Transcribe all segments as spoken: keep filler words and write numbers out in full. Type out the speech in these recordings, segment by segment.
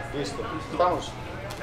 Listo, estamos.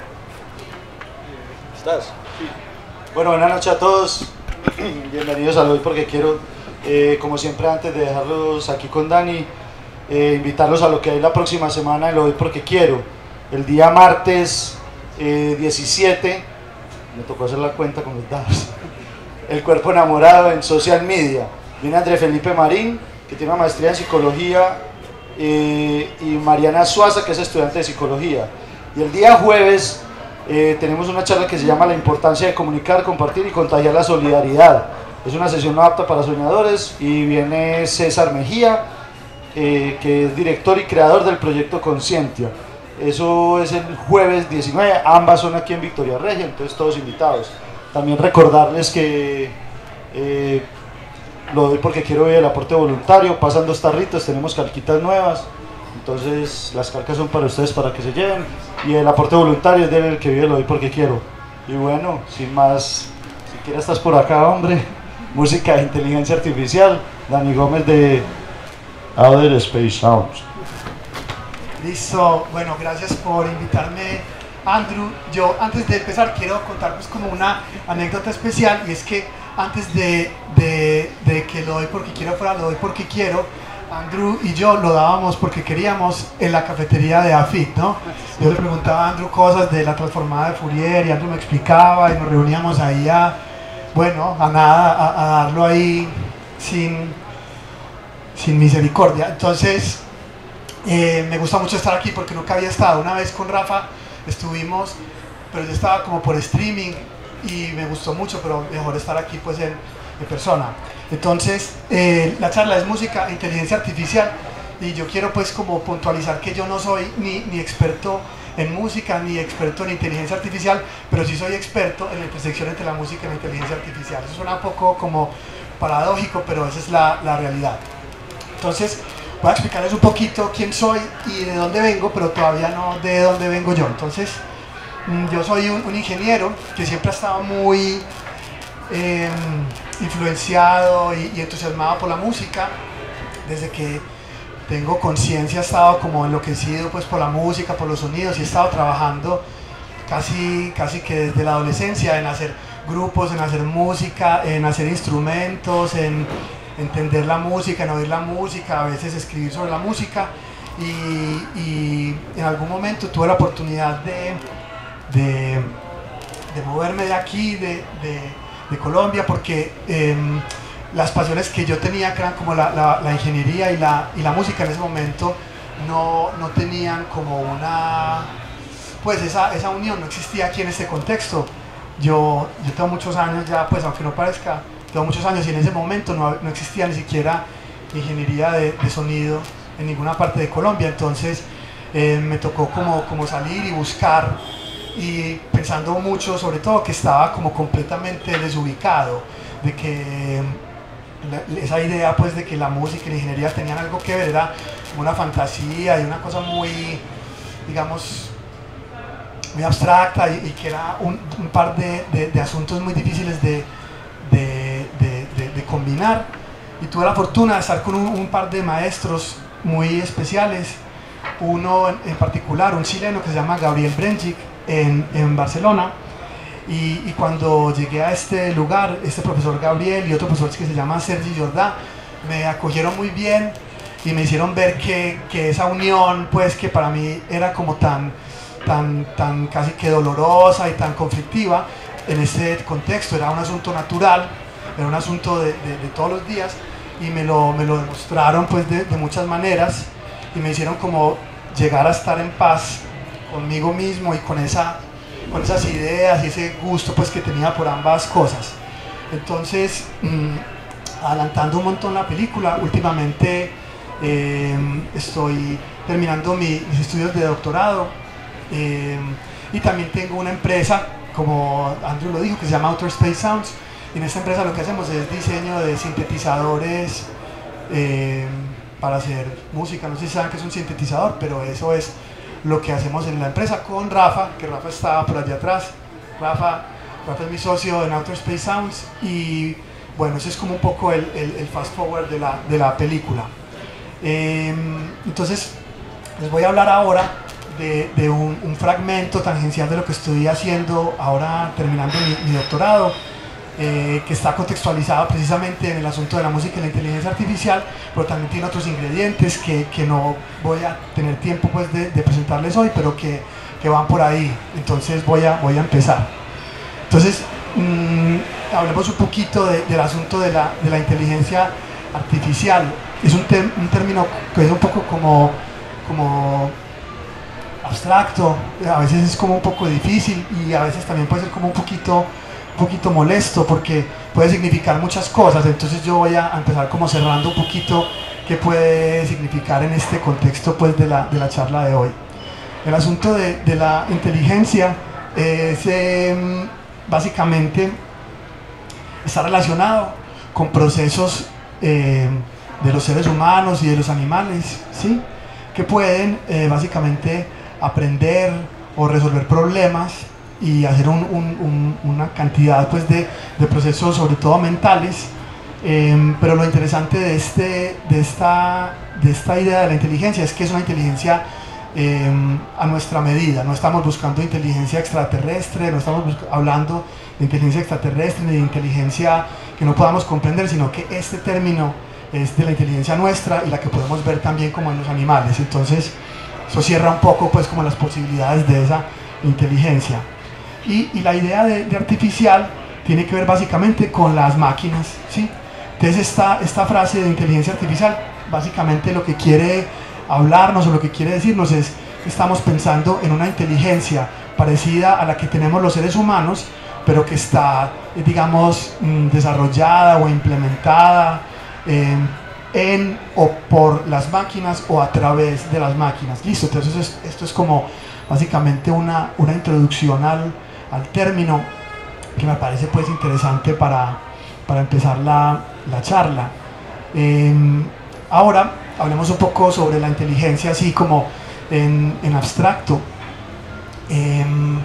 ¿Estás? Sí. Bueno, buenas noches a todos. Bienvenidos a Lo Doy Porque Quiero. Eh, como siempre, antes de dejarlos aquí con Dani, eh, invitarlos a lo que hay la próxima semana en Lo Doy Porque Quiero. El día martes eh, diecisiete, me tocó hacer la cuenta con los dados. El cuerpo enamorado en social media. Viene André Felipe Marín, que tiene una maestría en psicología, eh, y Mariana Suaza, que es estudiante de psicología. Y el día jueves eh, tenemos una charla que se llama La importancia de comunicar, compartir y contagiar la solidaridad. Es una sesión no apta para soñadores y viene César Mejía, eh, que es director y creador del proyecto Conscientia. Eso es el jueves diecinueve, ambas son aquí en Victoria Regia, entonces todos invitados. También recordarles que eh, Lo Doy Porque Quiero el aporte voluntario, pasan dos tarritos, tenemos calquitas nuevas, entonces las calcas son para ustedes para que se lleven, y el aporte voluntario es del que vive Lo Doy Porque Quiero. Y bueno, sin más, siquiera estás por acá, hombre, música de inteligencia artificial, Dani Gómez de Outer Space Sounds. Listo, bueno, gracias por invitarme, Andrew. Yo antes de empezar quiero contarles como una anécdota especial, y es que antes de, de, de que Lo Doy Porque Quiero fuera Lo Doy Porque Quiero, Andrew y yo lo dábamos porque queríamos en la cafetería de AFIT, ¿no? Yo le preguntaba a Andrew cosas de la transformada de Fourier y Andrew me explicaba y nos reuníamos ahí a, bueno, a nada, a, a darlo ahí sin, sin misericordia. Entonces, eh, me gusta mucho estar aquí porque nunca había estado. Una vez con Rafa estuvimos, pero yo estaba como por streaming y me gustó mucho, pero mejor estar aquí pues en, en persona. Entonces, eh, la charla es música e inteligencia artificial, y yo quiero pues como puntualizar que yo no soy ni, ni experto en música ni experto en inteligencia artificial, pero sí soy experto en la intersección entre la música y la inteligencia artificial. Eso suena un poco como paradójico, pero esa es la, la realidad. Entonces, voy a explicarles un poquito quién soy y de dónde vengo, pero todavía no de dónde vengo yo. Entonces, yo soy un, un ingeniero que siempre ha estado muy eh, influenciado y, y entusiasmado por la música. Desde que tengo conciencia he estado como enloquecido pues por la música, por los sonidos, y he estado trabajando casi, casi que desde la adolescencia en hacer grupos, en hacer música, en hacer instrumentos, en entender la música, en oír la música, a veces escribir sobre la música, y, y en algún momento tuve la oportunidad de, de, de moverme de aquí, de, de, de Colombia, porque eh, las pasiones que yo tenía, que eran como la, la, la ingeniería y la, y la música en ese momento, no, no tenían como una, pues esa, esa unión, no existía aquí en este contexto. Yo, yo tengo muchos años ya, pues aunque no parezca, tengo muchos años, y en ese momento no, no existía ni siquiera ingeniería de, de sonido en ninguna parte de Colombia. Entonces eh, me tocó como, como salir y buscar, y pensando mucho sobre todo que estaba como completamente desubicado, de que la, esa idea pues de que la música y la ingeniería tenían algo que ver era una fantasía y una cosa muy, digamos, muy abstracta, y, y que era un, un par de, de, de asuntos muy difíciles de, de, de, de, de combinar. Y tuve la fortuna de estar con un, un par de maestros muy especiales, uno en, en particular, un chileno que se llama Gabriel Brengic en, en Barcelona. Y, y cuando llegué a este lugar, este profesor Gabriel y otro profesor que se llama Sergi Jordá me acogieron muy bien y me hicieron ver que, que esa unión, pues que para mí era como tan, tan, tan casi que dolorosa y tan conflictiva, en ese contexto era un asunto natural, era un asunto de, de, de todos los días, y me lo, me lo demostraron pues de, de muchas maneras, y me hicieron como llegar a estar en paz conmigo mismo y con, esa, con esas ideas y ese gusto pues que tenía por ambas cosas. Entonces, mmm, adelantando un montón la película, últimamente eh, estoy terminando mi, mis estudios de doctorado, eh, y también tengo una empresa, como Andrew lo dijo, que se llama Outer Space Sounds. Y en esta empresa lo que hacemos es diseño de sintetizadores eh, para hacer música. No sé si saben qué es un sintetizador, pero eso es lo que hacemos en la empresa con Rafa, que Rafa estaba por allá atrás. Rafa, Rafa es mi socio en Outer Space Sounds, y bueno, ese es como un poco el, el, el fast forward de la, de la película. Eh, entonces, les voy a hablar ahora de, de un, un fragmento tangencial de lo que estoy haciendo ahora terminando mi, mi doctorado, eh, que está contextualizado precisamente en el asunto de la música y la inteligencia artificial, pero también tiene otros ingredientes que, que no voy a tener tiempo pues de, de presentarles hoy, pero que, que van por ahí. Entonces voy a, voy a empezar. Entonces, mmm, hablemos un poquito de, del asunto de la, de la inteligencia artificial. Es un, ter, un término que es un poco como, como abstracto, a veces es como un poco difícil y a veces también puede ser como un poquito, un poquito molesto porque puede significar muchas cosas. Entonces yo voy a empezar como cerrando un poquito qué puede significar en este contexto pues de la, de la charla de hoy. El asunto de, de la inteligencia es eh, básicamente está relacionado con procesos eh, de los seres humanos y de los animales, ¿sí? Que pueden eh, básicamente aprender o resolver problemas y hacer un, un, un, una cantidad pues, de, de procesos, sobre todo mentales. Eh, pero lo interesante de, este, de, esta, de esta idea de la inteligencia es que es una inteligencia eh, a nuestra medida. No estamos buscando inteligencia extraterrestre, no estamos hablando de inteligencia extraterrestre ni de inteligencia que no podamos comprender, sino que este término es de la inteligencia nuestra y la que podemos ver también como en los animales. Entonces eso cierra un poco pues como las posibilidades de esa inteligencia. Y, y la idea de, de artificial tiene que ver básicamente con las máquinas, ¿sí? Entonces esta, esta frase de inteligencia artificial básicamente lo que quiere hablarnos o lo que quiere decirnos es que estamos pensando en una inteligencia parecida a la que tenemos los seres humanos, pero que está, digamos, desarrollada o implementada eh, en o por las máquinas o a través de las máquinas. Listo, entonces esto es, esto es como básicamente una, una introducción al, al término que me parece pues interesante para, para empezar la, la charla. Eh, ahora hablemos un poco sobre la inteligencia así como en, en abstracto. Eh,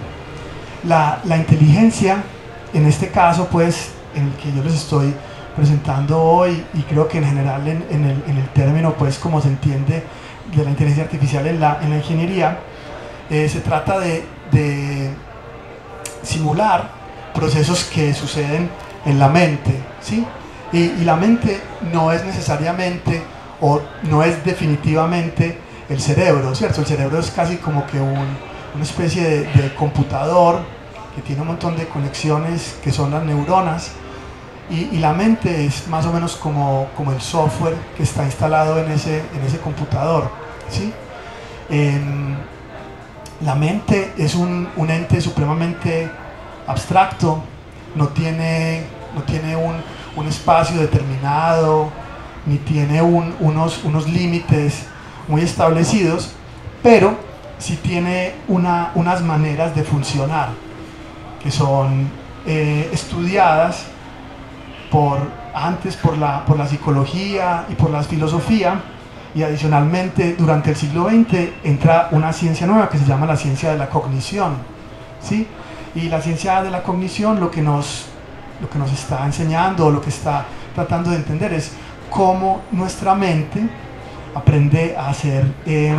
la, la inteligencia en este caso pues en el que yo les estoy presentando hoy y creo que en general en, en, el, en el término pues como se entiende de la inteligencia artificial en la, en la ingeniería, eh, se trata de, de simular procesos que suceden en la mente, ¿sí? Y, y la mente no es necesariamente o no es definitivamente el cerebro, ¿cierto? El cerebro es casi como que un, una especie de, de computador que tiene un montón de conexiones que son las neuronas y, y la mente es más o menos como, como el software que está instalado en ese, en ese computador, ¿sí? Eh, la mente es un, un ente supremamente abstracto, no tiene, no tiene un, un espacio determinado, ni tiene un, unos, unos límites muy establecidos, pero sí tiene una, unas maneras de funcionar que son eh, estudiadas por, antes por la, por la psicología y por la filosofía, y adicionalmente durante el siglo veinte entra una ciencia nueva que se llama la ciencia de la cognición, ¿sí? Y la ciencia de la cognición lo que nos, lo que nos está enseñando, lo que está tratando de entender es cómo nuestra mente aprende a hacer eh,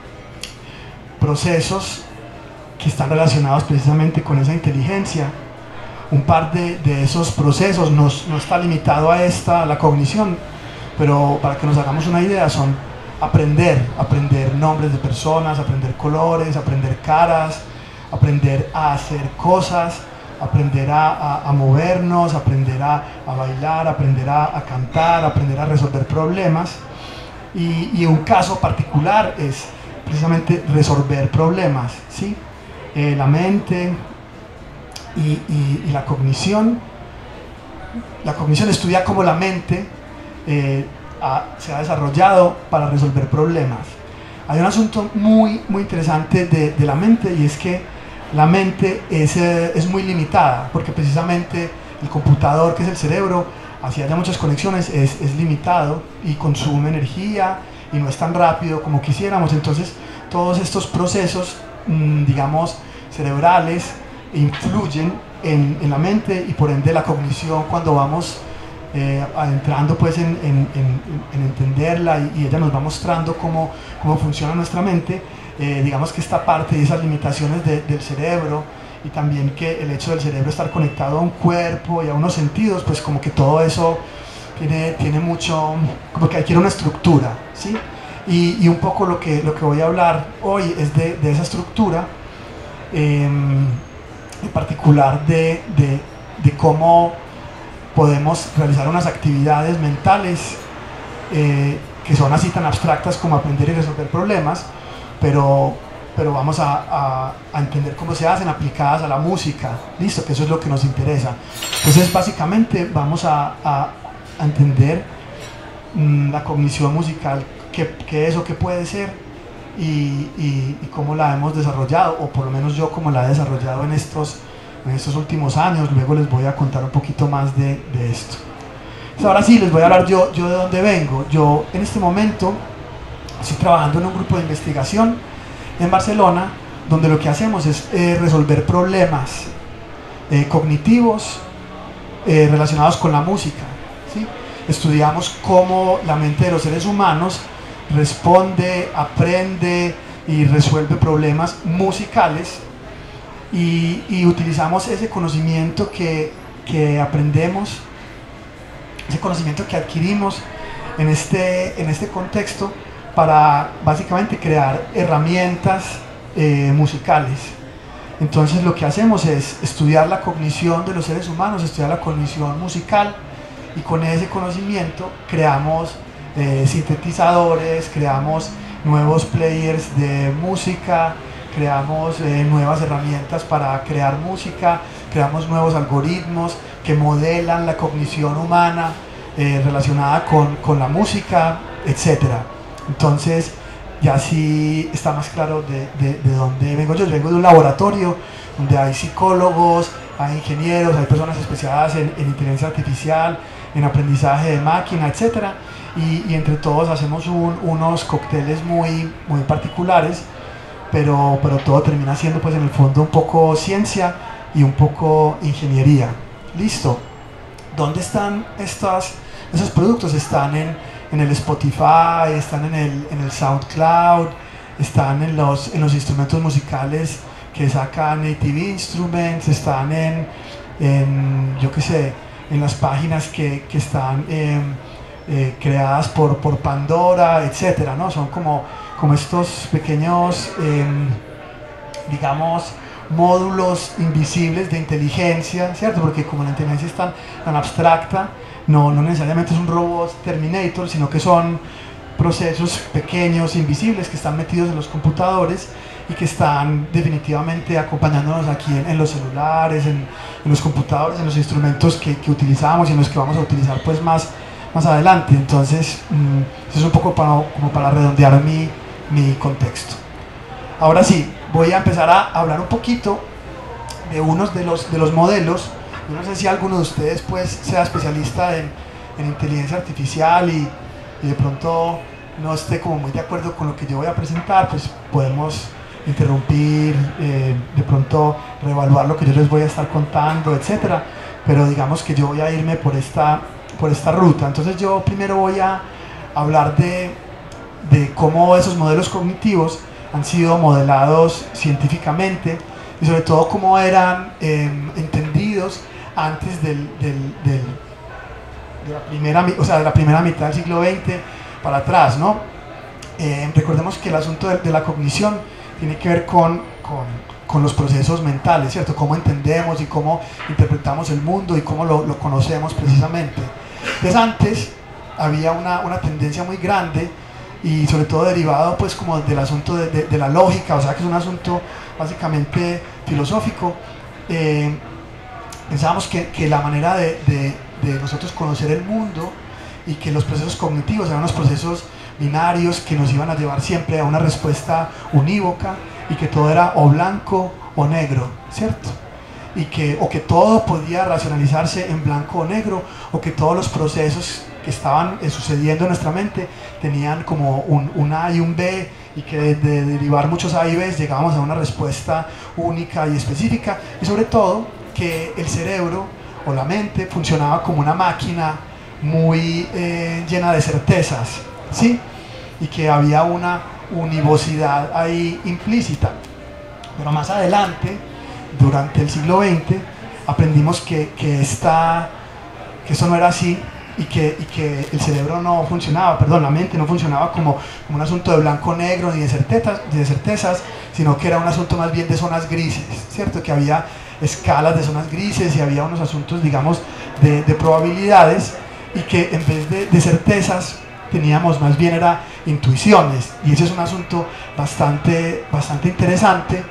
procesos que están relacionados precisamente con esa inteligencia. Un par de, de esos procesos nos, no está limitado a esta, a la cognición, pero para que nos hagamos una idea son aprender, aprender nombres de personas, aprender colores, aprender caras, aprender a hacer cosas, aprender a, a, a movernos, aprender a, a bailar, aprender a, a cantar, aprender a resolver problemas. Y, y un caso particular es precisamente resolver problemas, ¿sí? Eh, la mente y, y, y la cognición. La cognición estudia cómo la mente eh, ha, se ha desarrollado para resolver problemas. Hay un asunto muy, muy interesante de, de la mente, y es que la mente es, eh, es muy limitada, porque precisamente el computador, que es el cerebro, así haya muchas conexiones, es, es limitado y consume energía y no es tan rápido como quisiéramos. Entonces todos estos procesos, mmm, digamos, cerebrales influyen en, en la mente, y por ende la cognición, cuando vamos eh, adentrando pues en, en, en, en entenderla y, y ella nos va mostrando cómo, cómo funciona nuestra mente, eh, digamos que esta parte y esas limitaciones de, del cerebro, y también que el hecho del cerebro estar conectado a un cuerpo y a unos sentidos, pues como que todo eso tiene, tiene mucho, como que adquiere una estructura, ¿sí? Y, y un poco lo que, lo que voy a hablar hoy es de, de esa estructura, eh, en particular de, de, de cómo podemos realizar unas actividades mentales eh, que son así tan abstractas como aprender y resolver problemas, pero, pero vamos a, a, a entender cómo se hacen aplicadas a la música, listo, que eso es lo que nos interesa. Entonces básicamente vamos a, a, a entender mmm, la cognición musical, qué, qué es o qué puede ser, y, y, y cómo la hemos desarrollado, o por lo menos yo cómo la he desarrollado en estos, en estos últimos años. Luego les voy a contar un poquito más de, de esto. Entonces, ahora sí, les voy a hablar yo, yo de dónde vengo. Yo en este momento estoy trabajando en un grupo de investigación en Barcelona, donde lo que hacemos es eh, resolver problemas eh, cognitivos eh, relacionados con la música, ¿sí? Estudiamos cómo la mente de los seres humanos responde, aprende y resuelve problemas musicales, y, y utilizamos ese conocimiento que, que aprendemos, ese conocimiento que adquirimos en este, en este contexto, para básicamente crear herramientas eh, musicales. Entonces lo que hacemos es estudiar la cognición de los seres humanos, estudiar la cognición musical, y con ese conocimiento creamos eh, sintetizadores, creamos nuevos players de música, creamos eh, nuevas herramientas para crear música, creamos nuevos algoritmos que modelan la cognición humana eh, relacionada con, con la música, etcétera. Entonces ya sí está más claro de, de, de dónde vengo yo. Yo vengo de un laboratorio donde hay psicólogos, hay ingenieros, hay personas especializadas en, en inteligencia artificial, en aprendizaje de máquina, etcétera. Y, y entre todos hacemos un, unos cócteles muy, muy particulares, pero, pero todo termina siendo pues en el fondo un poco ciencia y un poco ingeniería. Listo. ¿Dónde están estas, esos productos? Están en, en el Spotify, están en el, en el SoundCloud, están en los, en los instrumentos musicales que saca Native Instruments, están en, en yo qué sé, en las páginas que, que están eh, eh, creadas por, por Pandora, etcétera, ¿no? Son como, como estos pequeños, eh, digamos, módulos invisibles de inteligencia, ¿cierto? Porque como la inteligencia es tan, tan abstracta, no, no necesariamente es un robot Terminator, sino que son procesos pequeños, invisibles, que están metidos en los computadores y que están definitivamente acompañándonos aquí en, en los celulares, en, en los computadores, en los instrumentos que, que utilizamos y en los que vamos a utilizar pues más, más adelante. Entonces, mmm, eso es un poco para, como para redondear mi, mi contexto. Ahora sí, voy a empezar a hablar un poquito de unos de los, de los modelos. Yo no sé si alguno de ustedes pues sea especialista en, en inteligencia artificial y, y de pronto no esté como muy de acuerdo con lo que yo voy a presentar, pues podemos interrumpir, eh, de pronto reevaluar lo que yo les voy a estar contando, etcétera. Pero digamos que yo voy a irme por esta, por esta ruta. Entonces yo primero voy a hablar de, de cómo esos modelos cognitivos han sido modelados científicamente y sobre todo cómo eran eh, entendidos antes del, del, del, de, la primera, o sea, de la primera mitad del siglo veinte para atrás, ¿no? Eh, recordemos que el asunto de, de la cognición tiene que ver con, con, con los procesos mentales, ¿cierto? Cómo entendemos y cómo interpretamos el mundo y cómo lo, lo conocemos precisamente. Entonces antes había una, una tendencia muy grande y sobre todo derivado pues como del asunto de, de, de la lógica, o sea que es un asunto básicamente filosófico. Eh, pensábamos que, que la manera de, de, de nosotros conocer el mundo y que los procesos cognitivos eran unos procesos binarios que nos iban a llevar siempre a una respuesta unívoca y que todo era o blanco o negro, ¿cierto? Y que, o que todo podía racionalizarse en blanco o negro, o que todos los procesos que estaban eh, sucediendo en nuestra mente tenían como un, un A y un B, y que de, de derivar muchos A y B llegábamos a una respuesta única y específica, y sobre todo que el cerebro o la mente funcionaba como una máquina muy eh, llena de certezas, ¿sí? Y que había una, univocidad ahí implícita. Pero más adelante, durante el siglo veinte, aprendimos que, que, esta, que eso no era así y que, y que el cerebro no funcionaba, perdón, la mente no funcionaba como, como un asunto de blanco-negro ni de certezas, de certezas, sino que era un asunto más bien de zonas grises, ¿cierto? Que había escalas de zonas grises y había unos asuntos, digamos, de, de probabilidades, y que en vez de, de certezas teníamos más bien era intuiciones, y ese es un asunto bastante, bastante interesante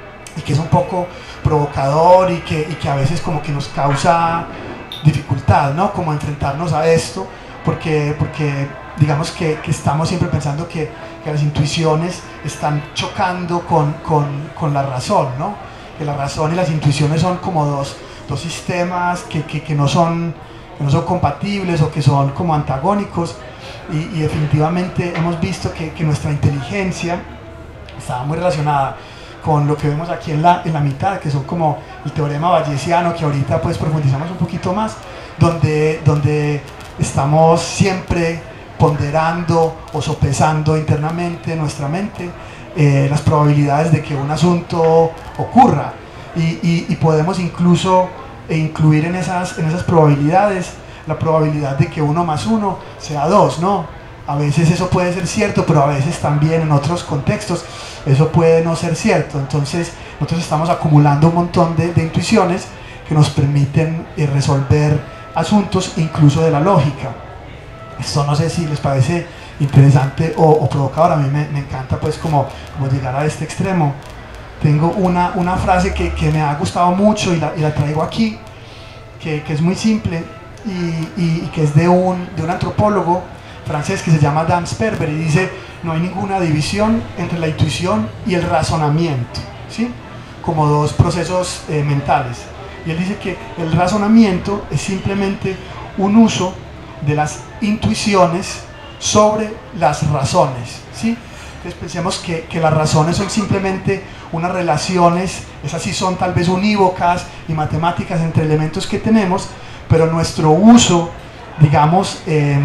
y que es un poco provocador y que, y que a veces como que nos causa dificultad, ¿no? Como enfrentarnos a esto, porque, porque digamos que, que estamos siempre pensando que, que las intuiciones están chocando con, con, con la razón, ¿no? Que la razón y las intuiciones son como dos, dos sistemas que, que, que, no son, que no son compatibles o que son como antagónicos, y, y definitivamente hemos visto que, que nuestra inteligencia estaba muy relacionada con lo que vemos aquí en la, en la mitad, que son como el teorema bayesiano, que ahorita pues profundizamos un poquito más, donde, donde estamos siempre ponderando o sopesando internamente nuestra mente eh, las probabilidades de que un asunto ocurra, y, y, y podemos incluso e incluir en esas, en esas probabilidades la probabilidad de que uno más uno sea dos, ¿no? A veces eso puede ser cierto, pero a veces también en otros contextos eso puede no ser cierto. Entonces nosotros estamos acumulando un montón de, de intuiciones que nos permiten eh, resolver asuntos incluso de la lógica. Esto no sé si les parece interesante o, o provocador. A mí me, me encanta pues como, como llegar a este extremo. Tengo una, una frase que, que me ha gustado mucho y la, y la traigo aquí, que, que es muy simple y, y, y que es de un, de un antropólogo francés que se llama Dan Sperber, y dice: no hay ninguna división entre la intuición y el razonamiento, ¿sí? Como dos procesos eh, mentales. Y él dice que el razonamiento es simplemente un uso de las intuiciones sobre las razones, ¿sí? Entonces pensemos que, que las razones son simplemente unas relaciones, esas sí son tal vez unívocas y matemáticas entre elementos que tenemos, pero nuestro uso, digamos, eh,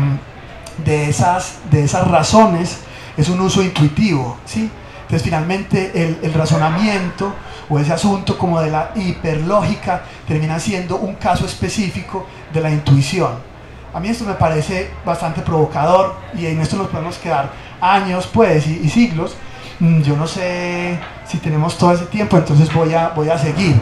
de, esas, de esas razones es un uso intuitivo, ¿sí? Entonces finalmente el, el razonamiento o ese asunto como de la hiperlógica termina siendo un caso específico de la intuición. A mí esto me parece bastante provocador y en esto nos podemos quedar años pues y, y siglos. Yo no sé si tenemos todo ese tiempo, entonces voy a, voy a seguir,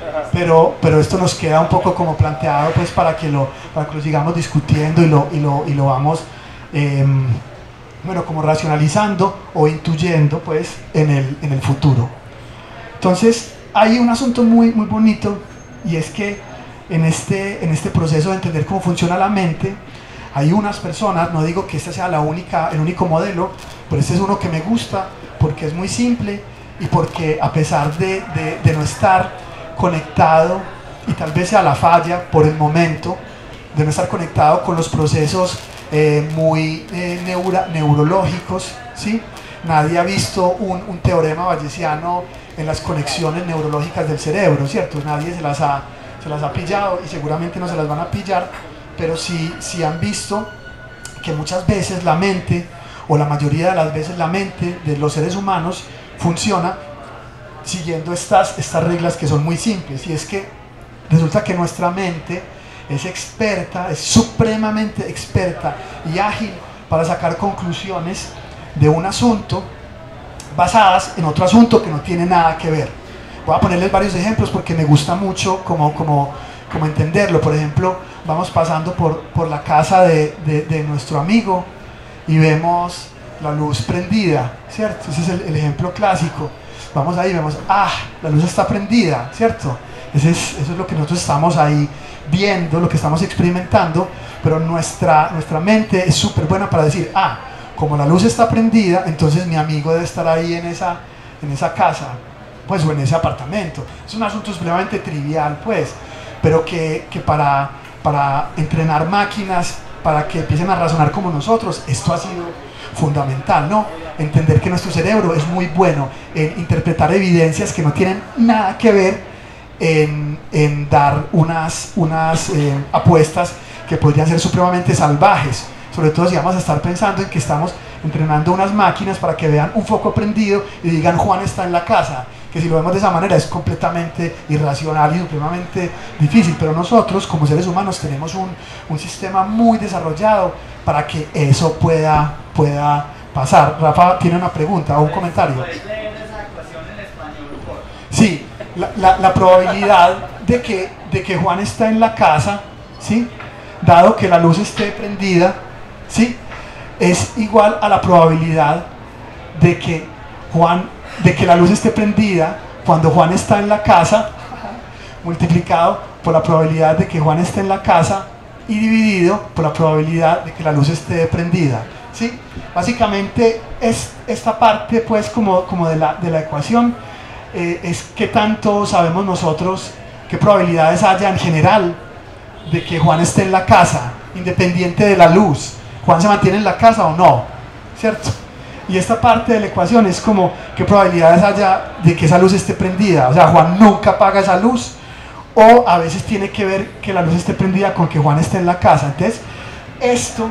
pero, pero esto nos queda un poco como planteado pues para que lo, para que lo sigamos discutiendo y lo, y lo, y lo vamos eh, bueno, como racionalizando o intuyendo pues en el, en el futuro. Entonces hay un asunto muy, muy bonito, y es que en este, en este proceso de entender cómo funciona la mente hay unas personas, no digo que este sea la única, el único modelo, pero este es uno que me gusta porque es muy simple y porque a pesar de, de, de no estar conectado, y tal vez sea la falla por el momento, de no estar conectado con los procesos eh, muy eh, neuro, neurológicos, ¿sí? Nadie ha visto un, un teorema bayesiano en las conexiones neurológicas del cerebro, ¿cierto? Nadie se las ha, se las ha pillado y seguramente no se las van a pillar, pero sí, sí han visto que muchas veces la mente, o la mayoría de las veces la mente de los seres humanos funciona siguiendo estas, estas reglas que son muy simples, y es que resulta que nuestra mente es experta, es supremamente experta y ágil para sacar conclusiones de un asunto basadas en otro asunto que no tiene nada que ver. Voy a ponerles varios ejemplos porque me gusta mucho como, como, como entenderlo. Por ejemplo, vamos pasando por, por la casa de, de, de nuestro amigo y vemos la luz prendida, ¿cierto? Ese es el, el ejemplo clásico. Vamos ahí y vemos, ah, la luz está prendida, ¿cierto? Ese es, eso es lo que nosotros estamos ahí viendo, lo que estamos experimentando, pero nuestra, nuestra mente es súper buena para decir, ah, como la luz está prendida, entonces mi amigo debe estar ahí en esa, en esa casa, pues, o en ese apartamento. Es un asunto supremamente trivial, pues, pero que, que para, para entrenar máquinas, para que empiecen a razonar como nosotros, esto ha sido fundamental, ¿no? Entender que nuestro cerebro es muy bueno en interpretar evidencias que no tienen nada que ver en, en dar unas, unas eh, apuestas que podrían ser supremamente salvajes, sobre todo si vamos a estar pensando en que estamos entrenando unas máquinas para que vean un foco prendido y digan Juan está en la casa, que si lo vemos de esa manera es completamente irracional y supremamente difícil, pero nosotros como seres humanos tenemos un, un sistema muy desarrollado para que eso pueda, pueda pasar. Rafa tiene una pregunta o un comentario. ¿Puedes leer esa ecuación en español, por favor? Sí, la, la, la probabilidad de que, de que Juan está en la casa, ¿sí?, dado que la luz esté prendida, ¿sí?, es igual a la probabilidad de que Juan, de que la luz esté prendida cuando Juan está en la casa, multiplicado por la probabilidad de que Juan esté en la casa y dividido por la probabilidad de que la luz esté prendida, ¿sí? Básicamente es esta parte, pues, como, como de, la, de la ecuación, eh, es qué tanto sabemos nosotros, qué probabilidades haya en general de que Juan esté en la casa, independiente de la luz. Juan se mantiene en la casa o no, ¿cierto? Y esta parte de la ecuación es como qué probabilidades haya de que esa luz esté prendida. O sea, Juan nunca apaga esa luz, o a veces tiene que ver que la luz esté prendida con que Juan esté en la casa. Entonces, esto,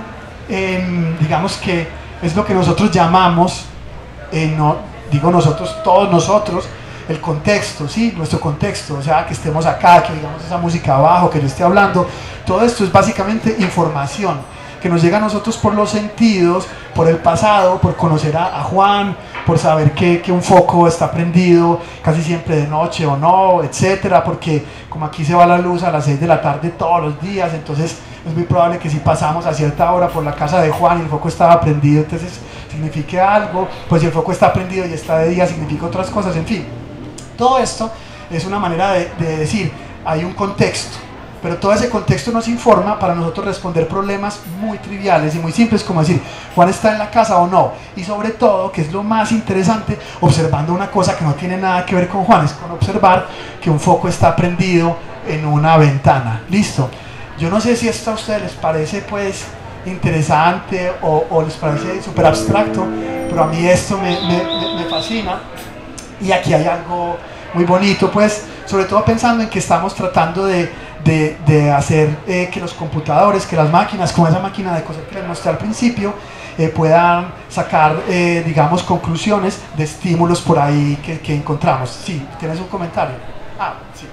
eh, digamos que es lo que nosotros llamamos, eh, no, digo nosotros, todos nosotros, el contexto, ¿sí? Nuestro contexto, o sea, que estemos acá, que digamos esa música abajo, que yo esté hablando, todo esto es básicamente información que nos llega a nosotros por los sentidos, por el pasado, por conocer a, a Juan, por saber que, que un foco está prendido casi siempre de noche o no, etcétera, porque como aquí se va la luz a las seis de la tarde todos los días, entonces es muy probable que si pasamos a cierta hora por la casa de Juan y el foco estaba prendido, entonces signifique algo, pues si el foco está prendido y está de día significa otras cosas, en fin. Todo esto es una manera de, de decir, hay un contexto, pero todo ese contexto nos informa para nosotros responder problemas muy triviales y muy simples, como decir, Juan está en la casa o no, y sobre todo, que es lo más interesante, observando una cosa que no tiene nada que ver con Juan, es con observar que un foco está prendido en una ventana. Listo. Yo no sé si esto a ustedes les parece pues interesante o, o les parece súper abstracto, pero a mí esto me, me, me fascina. Y aquí hay algo muy bonito, pues, sobre todo pensando en que estamos tratando de, de, de hacer eh, que los computadores, que las máquinas, como esa máquina de coser que les mostré al principio, eh, puedan sacar, eh, digamos, conclusiones de estímulos por ahí que, que encontramos. Sí, ¿tienes un comentario? Ah, sí.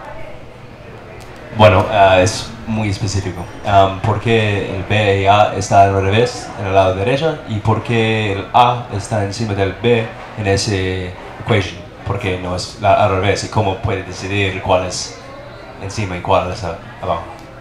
Bueno, uh, es muy específico. Um, ¿Por qué el B y A está al revés, en el lado derecho? ¿Y por qué el A está encima del B en ese equation? ¿Por qué no es la, al revés? ¿Y cómo puede decidir cuál es encima y cuál es abajo?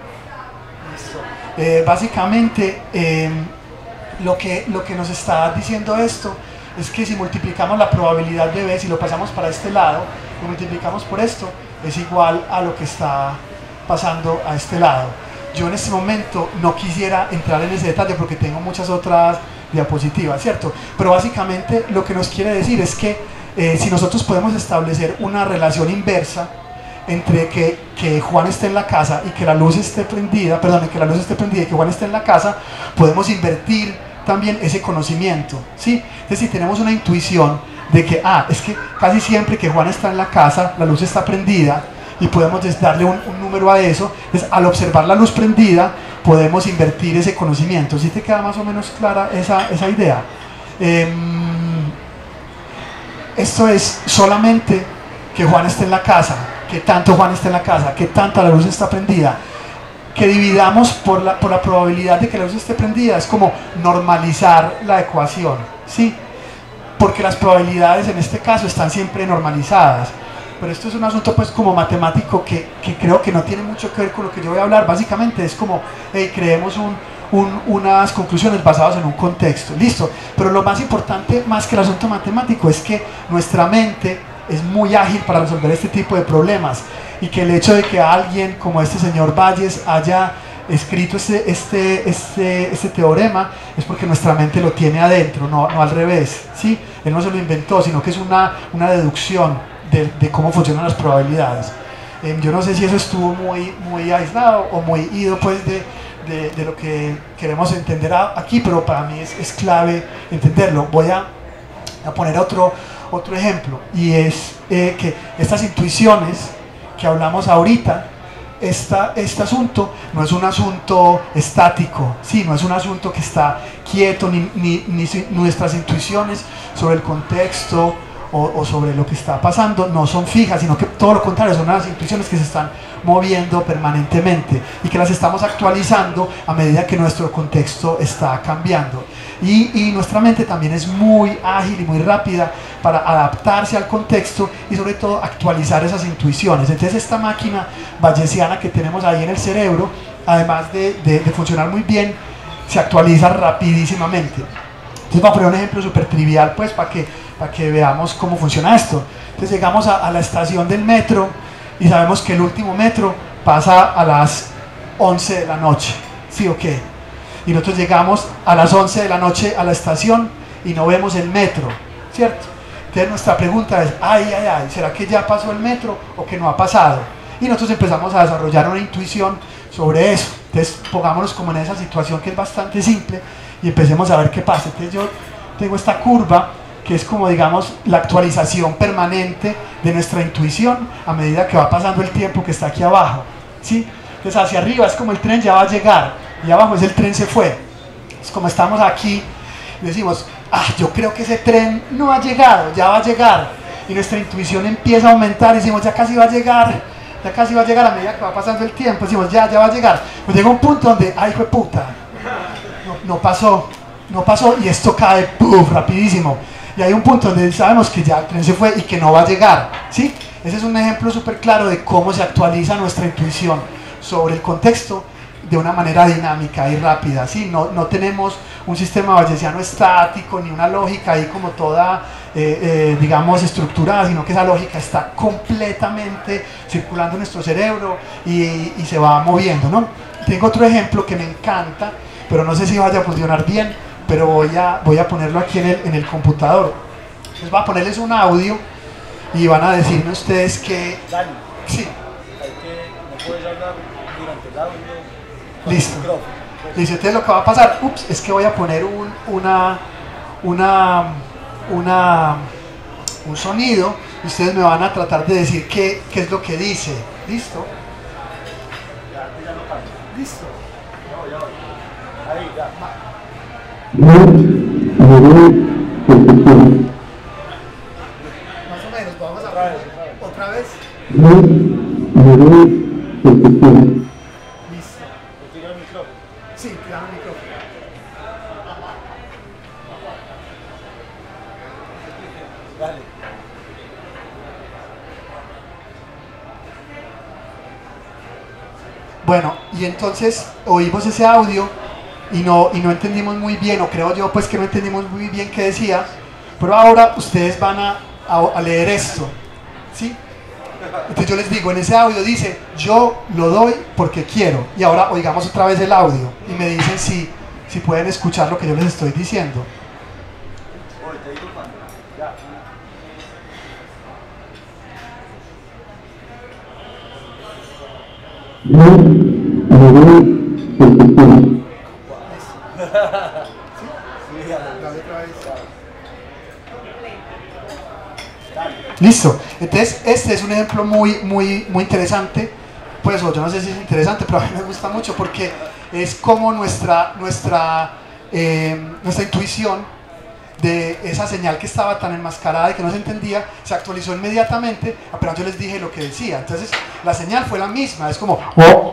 Eh, básicamente, eh, lo, que, lo que nos está diciendo esto es que si multiplicamos la probabilidad de B, si lo pasamos para este lado, lo multiplicamos por esto, es igual a lo que está pasando a este lado. Yo en este momento no quisiera entrar en ese detalle porque tengo muchas otras diapositivas, ¿cierto? Pero básicamente lo que nos quiere decir es que eh, si nosotros podemos establecer una relación inversa entre que, que Juan esté en la casa y que la luz esté prendida, perdón, que la luz esté prendida y que Juan esté en la casa, podemos invertir también ese conocimiento, ¿sí? Entonces si tenemos una intuición de que, ah, es que casi siempre que Juan está en la casa, la luz está prendida, y podemos darle un, un número a eso, entonces al observar la luz prendida podemos invertir ese conocimiento. ¿Sí te queda más o menos clara esa, esa idea? Eh, esto es solamente que Juan esté en la casa, que tanto Juan esté en la casa, que tanta la luz está prendida, que dividamos por la, por la probabilidad de que la luz esté prendida, es como normalizar la ecuación, ¿sí? Porque las probabilidades en este caso están siempre normalizadas. Pero esto es un asunto pues como matemático que, que creo que no tiene mucho que ver con lo que yo voy a hablar. Básicamente es como, hey, creemos un, un, unas conclusiones basadas en un contexto, listo. Pero lo más importante, más que el asunto matemático, es que nuestra mente es muy ágil para resolver este tipo de problemas, y que el hecho de que alguien como este señor Valles haya escrito este, este, este, este teorema es porque nuestra mente lo tiene adentro, no, no al revés, ¿sí? Él no se lo inventó, sino que es una, una deducción De, de cómo funcionan las probabilidades. Eh, yo no sé si eso estuvo muy, muy aislado o muy ido pues de, de, de lo que queremos entender a, aquí, pero para mí es, es clave entenderlo. Voy a, a poner otro, otro ejemplo, y es eh, que estas intuiciones que hablamos ahorita esta, este asunto no es un asunto estático, ¿sí? No es un asunto que está quieto, ni, ni, ni nuestras intuiciones sobre el contexto o, o sobre lo que está pasando no son fijas, sino que todo lo contrario, son unas intuiciones que se están moviendo permanentemente y que las estamos actualizando a medida que nuestro contexto está cambiando. Y, y nuestra mente también es muy ágil y muy rápida para adaptarse al contexto y sobre todo actualizar esas intuiciones. Entonces esta máquina bayesiana que tenemos ahí en el cerebro, además de, de, de funcionar muy bien, se actualiza rapidísimamente. Entonces voy a poner un ejemplo súper trivial pues para que, para que veamos cómo funciona esto. Entonces llegamos a, a la estación del metro y sabemos que el último metro pasa a las once de la noche, ¿sí o qué? Y nosotros llegamos a las once de la noche a la estación y no vemos el metro, ¿cierto? Entonces nuestra pregunta es, ay, ay, ay, ¿será que ya pasó el metro o que no ha pasado? Y nosotros empezamos a desarrollar una intuición sobre eso. Entonces pongámonos como en esa situación que es bastante simple y empecemos a ver qué pasa. Entonces yo tengo esta curva que es como, digamos, la actualización permanente de nuestra intuición a medida que va pasando el tiempo que está aquí abajo, ¿sí? Entonces hacia arriba es como el tren ya va a llegar y abajo es el tren se fue. Es como estamos aquí y decimos, ah, yo creo que ese tren no ha llegado, ya va a llegar, y nuestra intuición empieza a aumentar y decimos, ya casi va a llegar, ya casi va a llegar a medida que va pasando el tiempo, decimos, ya, ya va a llegar. Pues llega un punto donde, ay, hijo de puta, no, no pasó, no pasó, y esto cae, puff, rapidísimo. Y hay un punto donde sabemos que ya el tren se fue y que no va a llegar, ¿sí? Ese es un ejemplo súper claro de cómo se actualiza nuestra intuición sobre el contexto de una manera dinámica y rápida, ¿sí? No, no tenemos un sistema bayesiano estático ni una lógica ahí como toda, eh, eh, digamos, estructurada, sino que esa lógica está completamente circulando en nuestro cerebro y, y se va moviendo, ¿no? Tengo otro ejemplo que me encanta, pero no sé si vaya a funcionar bien, pero voy a, voy a ponerlo aquí en el, en el computador. Entonces voy a ponerles un audio y van a decirme ustedes que... Dani, sí. hay que, no puedes hablar durante el audio. Listo. Listo, entonces lo que va a pasar, ups, es que voy a poner un, una, una, una, un sonido y ustedes me van a tratar de decir qué, qué es lo que dice. ¿Listo? Ya, ya no cambia. Listo. No, ya voy. Ahí, ya. Más o menos, vamos a ver otra vez. Listo. Tira el micrófono. Sí, tira el micrófono. Dale. Bueno, y entonces oímos ese audio y no, y no entendimos muy bien, o creo yo pues que no entendimos muy bien qué decía, pero ahora ustedes van a, a, a leer esto, ¿sí? Entonces yo les digo, en ese audio dice, yo lo doy porque quiero, y ahora oigamos otra vez el audio y me dicen si, si pueden escuchar lo que yo les estoy diciendo. Voy, te digo cuándo. Ya. Listo, entonces este es un ejemplo muy, muy, muy interesante, pues yo no sé si es interesante, pero a mí me gusta mucho porque es como nuestra, nuestra, eh, nuestra intuición de esa señal que estaba tan enmascarada y que no se entendía, se actualizó inmediatamente, apenas yo les dije lo que decía. Entonces la señal fue la misma, es como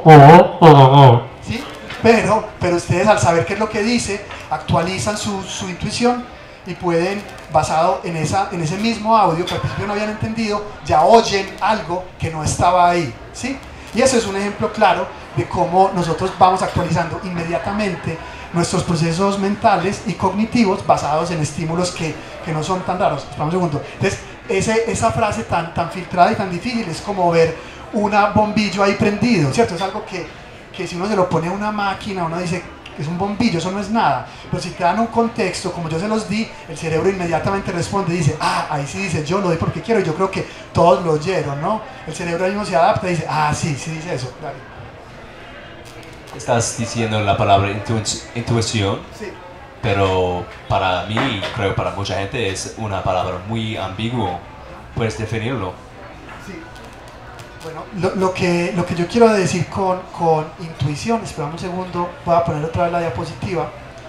¿sí? pero, pero ustedes al saber qué es lo que dice, actualizan su, su intuición y pueden, basado en, esa, en ese mismo audio que al principio no habían entendido, ya oyen algo que no estaba ahí, ¿sí? Y eso es un ejemplo claro de cómo nosotros vamos actualizando inmediatamente nuestros procesos mentales y cognitivos basados en estímulos que, que no son tan raros. Espera un segundo. Entonces, ese, esa frase tan, tan filtrada y tan difícil es como ver una bombillo ahí prendido, ¿cierto? Es algo que, que si uno se lo pone a una máquina, uno dice que es un bombillo, eso no es nada. Pero si te dan un contexto, como yo se los di, el cerebro inmediatamente responde y dice, ah, ahí sí dice, yo lo doy porque quiero, y yo creo que todos lo oyeron, ¿no? El cerebro ahí mismo se adapta y dice, ah, sí, sí dice eso. Dale. Estás diciendo la palabra intu intuición, Sí. pero para mí, creo para mucha gente, es una palabra muy ambigua. ¿Puedes definirlo? Sí. Bueno, lo, lo, que, lo que yo quiero decir con, con intuición, esperamos un segundo, voy a poner otra vez la diapositiva.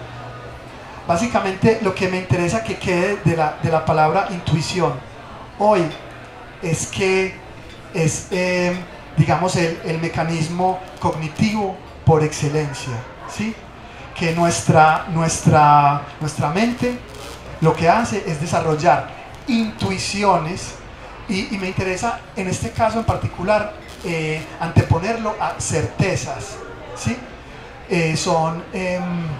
Básicamente lo que me interesa que quede de la, de la palabra intuición hoy es que es, eh, digamos, el, el mecanismo cognitivo por excelencia, ¿sí? Que nuestra, nuestra, nuestra mente lo que hace es desarrollar intuiciones y, y me interesa en este caso en particular eh, anteponerlo a certezas, ¿sí? Eh, son, eh,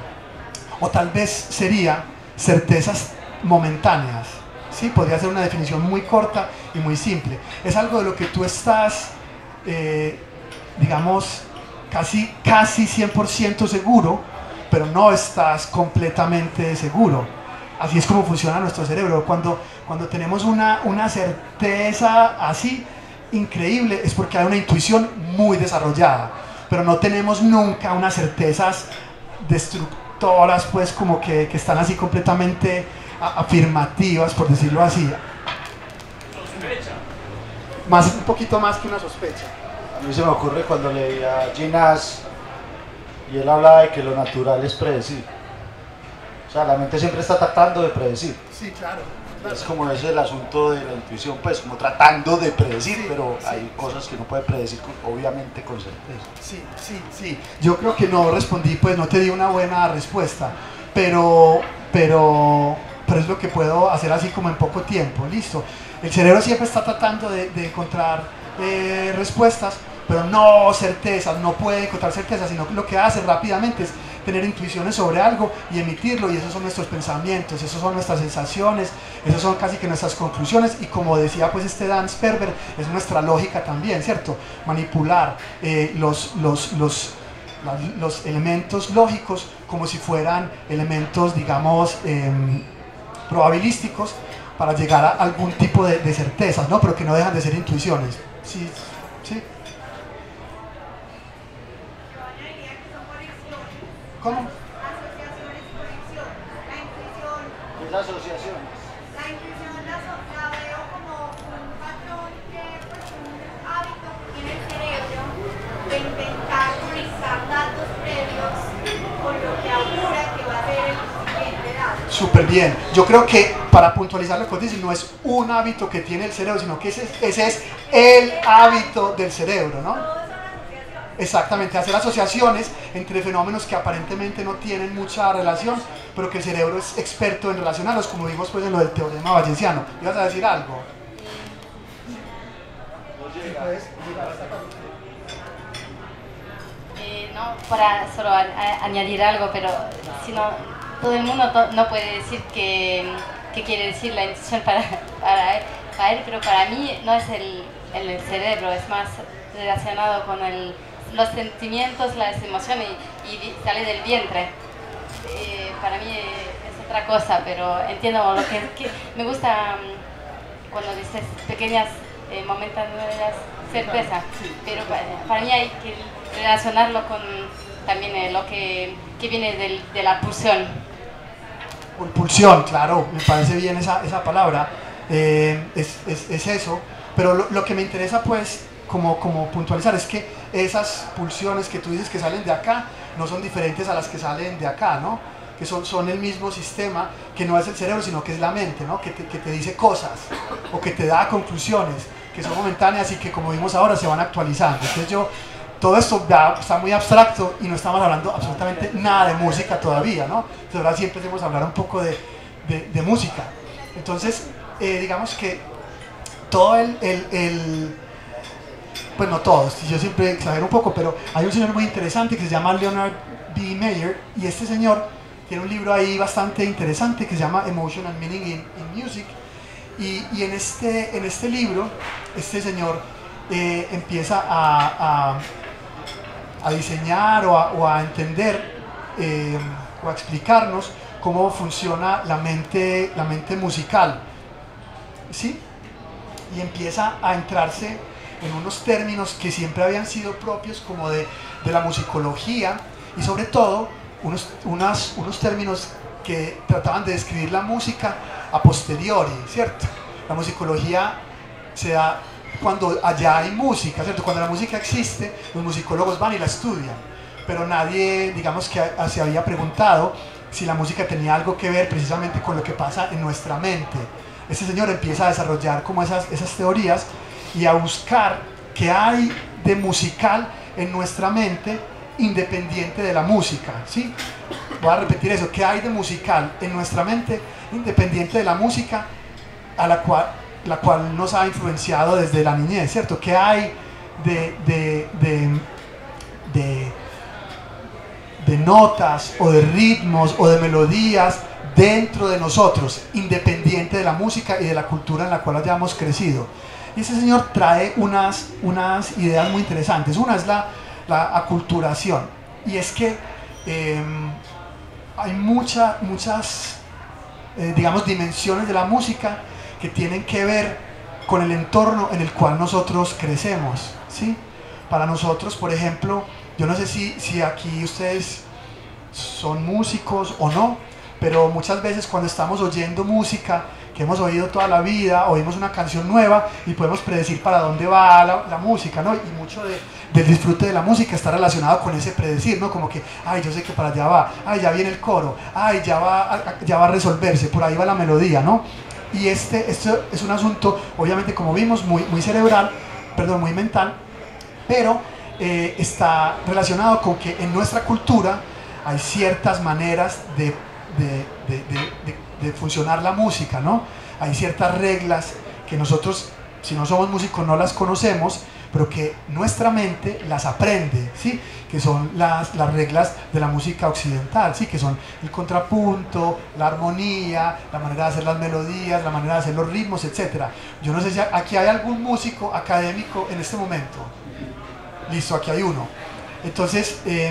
o tal vez sería certezas momentáneas, ¿sí? Podría ser una definición muy corta y muy simple. Es algo de lo que tú estás, eh, digamos, casi, casi cien por ciento seguro, pero no estás completamente seguro. Así es como funciona nuestro cerebro. Cuando, cuando tenemos una, una certeza así increíble es porque hay una intuición muy desarrollada, pero no tenemos nunca unas certezas destructoras, pues como que, que están así completamente a, afirmativas, por decirlo así. Sospecha. Más, un poquito más que una sospecha. A mí se me ocurre cuando leía a Ginás y él hablaba de que lo natural es predecir. O sea, la mente siempre está tratando de predecir. Sí, claro. claro. Es como ese el asunto de la intuición, pues como tratando de predecir, Sí, pero sí. hay cosas que no puede predecir con- obviamente con certeza. Sí, sí, sí. Yo creo que no respondí, pues no te di una buena respuesta, pero, pero, pero es lo que puedo hacer así como en poco tiempo, listo. El cerebro siempre está tratando de, de encontrar eh, respuestas, pero no certezas, no puede encontrar certezas, sino que lo que hace rápidamente es tener intuiciones sobre algo y emitirlo, y esos son nuestros pensamientos, esos son nuestras sensaciones, esos son casi que nuestras conclusiones, y como decía pues este Dan Sperber, es nuestra lógica también, ¿cierto? Manipular eh, los, los, los, la- los elementos lógicos como si fueran elementos, digamos, eh, probabilísticos para llegar a algún tipo de, de certezas, ¿no? Pero que no dejan de ser intuiciones. Sí, sí. ¿Cómo? Asociaciones y conexión. La intuición, Esas asociaciones. la intuición la, so- la veo como un patrón que, pues, un hábito que tiene el cerebro de intentar conectar datos previos con lo que augura que va a ser el siguiente dato. Súper bien. Yo creo que para puntualizar lo que dices, no es un hábito que tiene el cerebro, sino que ese, ese es el hábito del cerebro, ¿no? Todo son asociaciones. Exactamente, hacer asociaciones entre fenómenos que aparentemente no tienen mucha relación, pero que el cerebro es experto en relacionarlos, como vimos pues en lo del teorema bayesiano. ¿Ibas a decir algo? Eh, no, para solo a- a- añadir algo, pero si no, todo el mundo to- no puede decir que, que quiere decir la intuición para, para, él, para él, pero para mí no es el, el cerebro, es más relacionado con el, los sentimientos, las emociones y, y di- sale del vientre. Eh, para mí es otra cosa, pero entiendo lo que, que me gusta mm, cuando dices pequeñas eh, momentáneas certeza, pero para, para mí hay que relacionarlo con también eh, lo que, que viene del, de la pulsión. Por pulsión, claro, me parece bien esa, esa palabra, eh, es, es, es eso, pero lo, lo que me interesa pues como, como puntualizar es que esas pulsiones que tú dices que salen de acá no son diferentes a las que salen de acá, ¿no? Que son, son el mismo sistema, que no es el cerebro sino que es la mente, ¿no? Que te, que te dice cosas o que te da conclusiones que son momentáneas y que como vimos ahora se van actualizando. Entonces yo, todo esto ya está muy abstracto y no estamos hablando absolutamente nada de música todavía, ¿no? Entonces ahora sí empecemos a hablar un poco de, de, de música. Entonces, eh, digamos que todo el, el, el pues no todos, yo siempre exagero un poco, pero hay un señor muy interesante que se llama Leonard B. Meyer, y este señor tiene un libro ahí bastante interesante que se llama Emotional Meaning in, in Music, y, y en, este, en este libro este señor eh, empieza a, a, a diseñar o a, o a entender eh, o a explicarnos cómo funciona la mente, la mente musical, ¿sí? Y empieza a entrarse en unos términos que siempre habían sido propios como de, de la musicología, y sobre todo unos, unas, unos términos que trataban de describir la música a posteriori, ¿cierto? La musicología se da cuando allá hay música, ¿cierto? Cuando la música existe, los musicólogos van y la estudian, pero nadie, digamos que se había preguntado si la música tenía algo que ver precisamente con lo que pasa en nuestra mente. Este señor empieza a desarrollar como esas, esas teorías y a buscar qué hay de musical en nuestra mente independiente de la música, ¿sí? Voy a repetir eso, qué hay de musical en nuestra mente independiente de la música a la cual, la cual nos ha influenciado desde la niñez, ¿cierto? ¿Qué hay de, de, de, de, de notas o de ritmos o de melodías dentro de nosotros, independiente de la música y de la cultura en la cual hayamos crecido? Y ese señor trae unas, unas ideas muy interesantes. Una es la, la aculturación, y es que eh, hay mucha, muchas, eh, digamos, dimensiones de la música que tienen que ver con el entorno en el cual nosotros crecemos, ¿sí? Para nosotros, por ejemplo, yo no sé si, si aquí ustedes son músicos o no, pero muchas veces cuando estamos oyendo música que hemos oído toda la vida, oímos una canción nueva y podemos predecir para dónde va la, la música, ¿no? Y mucho de, del disfrute de la música está relacionado con ese predecir, ¿no? Como que, ay, yo sé que para allá va, ay, ya viene el coro, ay, ya va, ya va a resolverse, por ahí va la melodía, ¿no? Y este, este es un asunto, obviamente, como vimos, muy, muy cerebral, perdón, muy mental, pero eh, está relacionado con que en nuestra cultura hay ciertas maneras de, de, de, de, de de funcionar la música, ¿no? Hay ciertas reglas que nosotros, si no somos músicos, no las conocemos, pero que nuestra mente las aprende, ¿sí? Que son las, las reglas de la música occidental, ¿sí? Que son el contrapunto, la armonía, la manera de hacer las melodías, la manera de hacer los ritmos, etcétera. Yo no sé si aquí hay algún músico académico en este momento. Listo, aquí hay uno. Entonces, eh,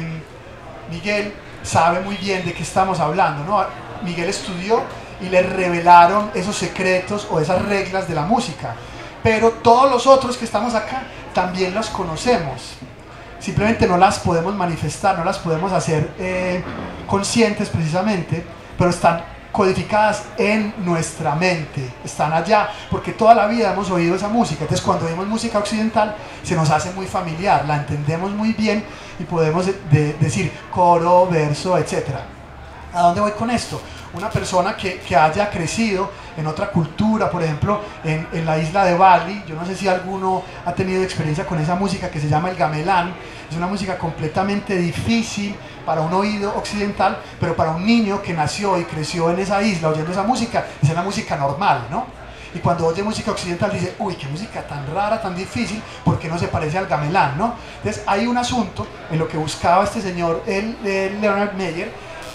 Miguel sabe muy bien de qué estamos hablando, ¿no? Miguel estudió y le revelaron esos secretos o esas reglas de la música, pero todos los otros que estamos acá también los conocemos, simplemente no las podemos manifestar, no las podemos hacer eh, conscientes precisamente, pero están codificadas en nuestra mente, están allá, porque toda la vida hemos oído esa música. Entonces cuando oímos música occidental se nos hace muy familiar, la entendemos muy bien y podemos de, de, decir coro, verso, etcétera. ¿A dónde voy con esto? Una persona que, que haya crecido en otra cultura, por ejemplo, en, en la isla de Bali, yo no sé si alguno ha tenido experiencia con esa música que se llama el gamelán, es una música completamente difícil para un oído occidental, pero para un niño que nació y creció en esa isla oyendo esa música, es una música normal, ¿no? Y cuando oye música occidental dice, uy, qué música tan rara, tan difícil, porque no se parece al gamelán, ¿no? Entonces hay un asunto en lo que buscaba este señor, el, el Leonard Meyer,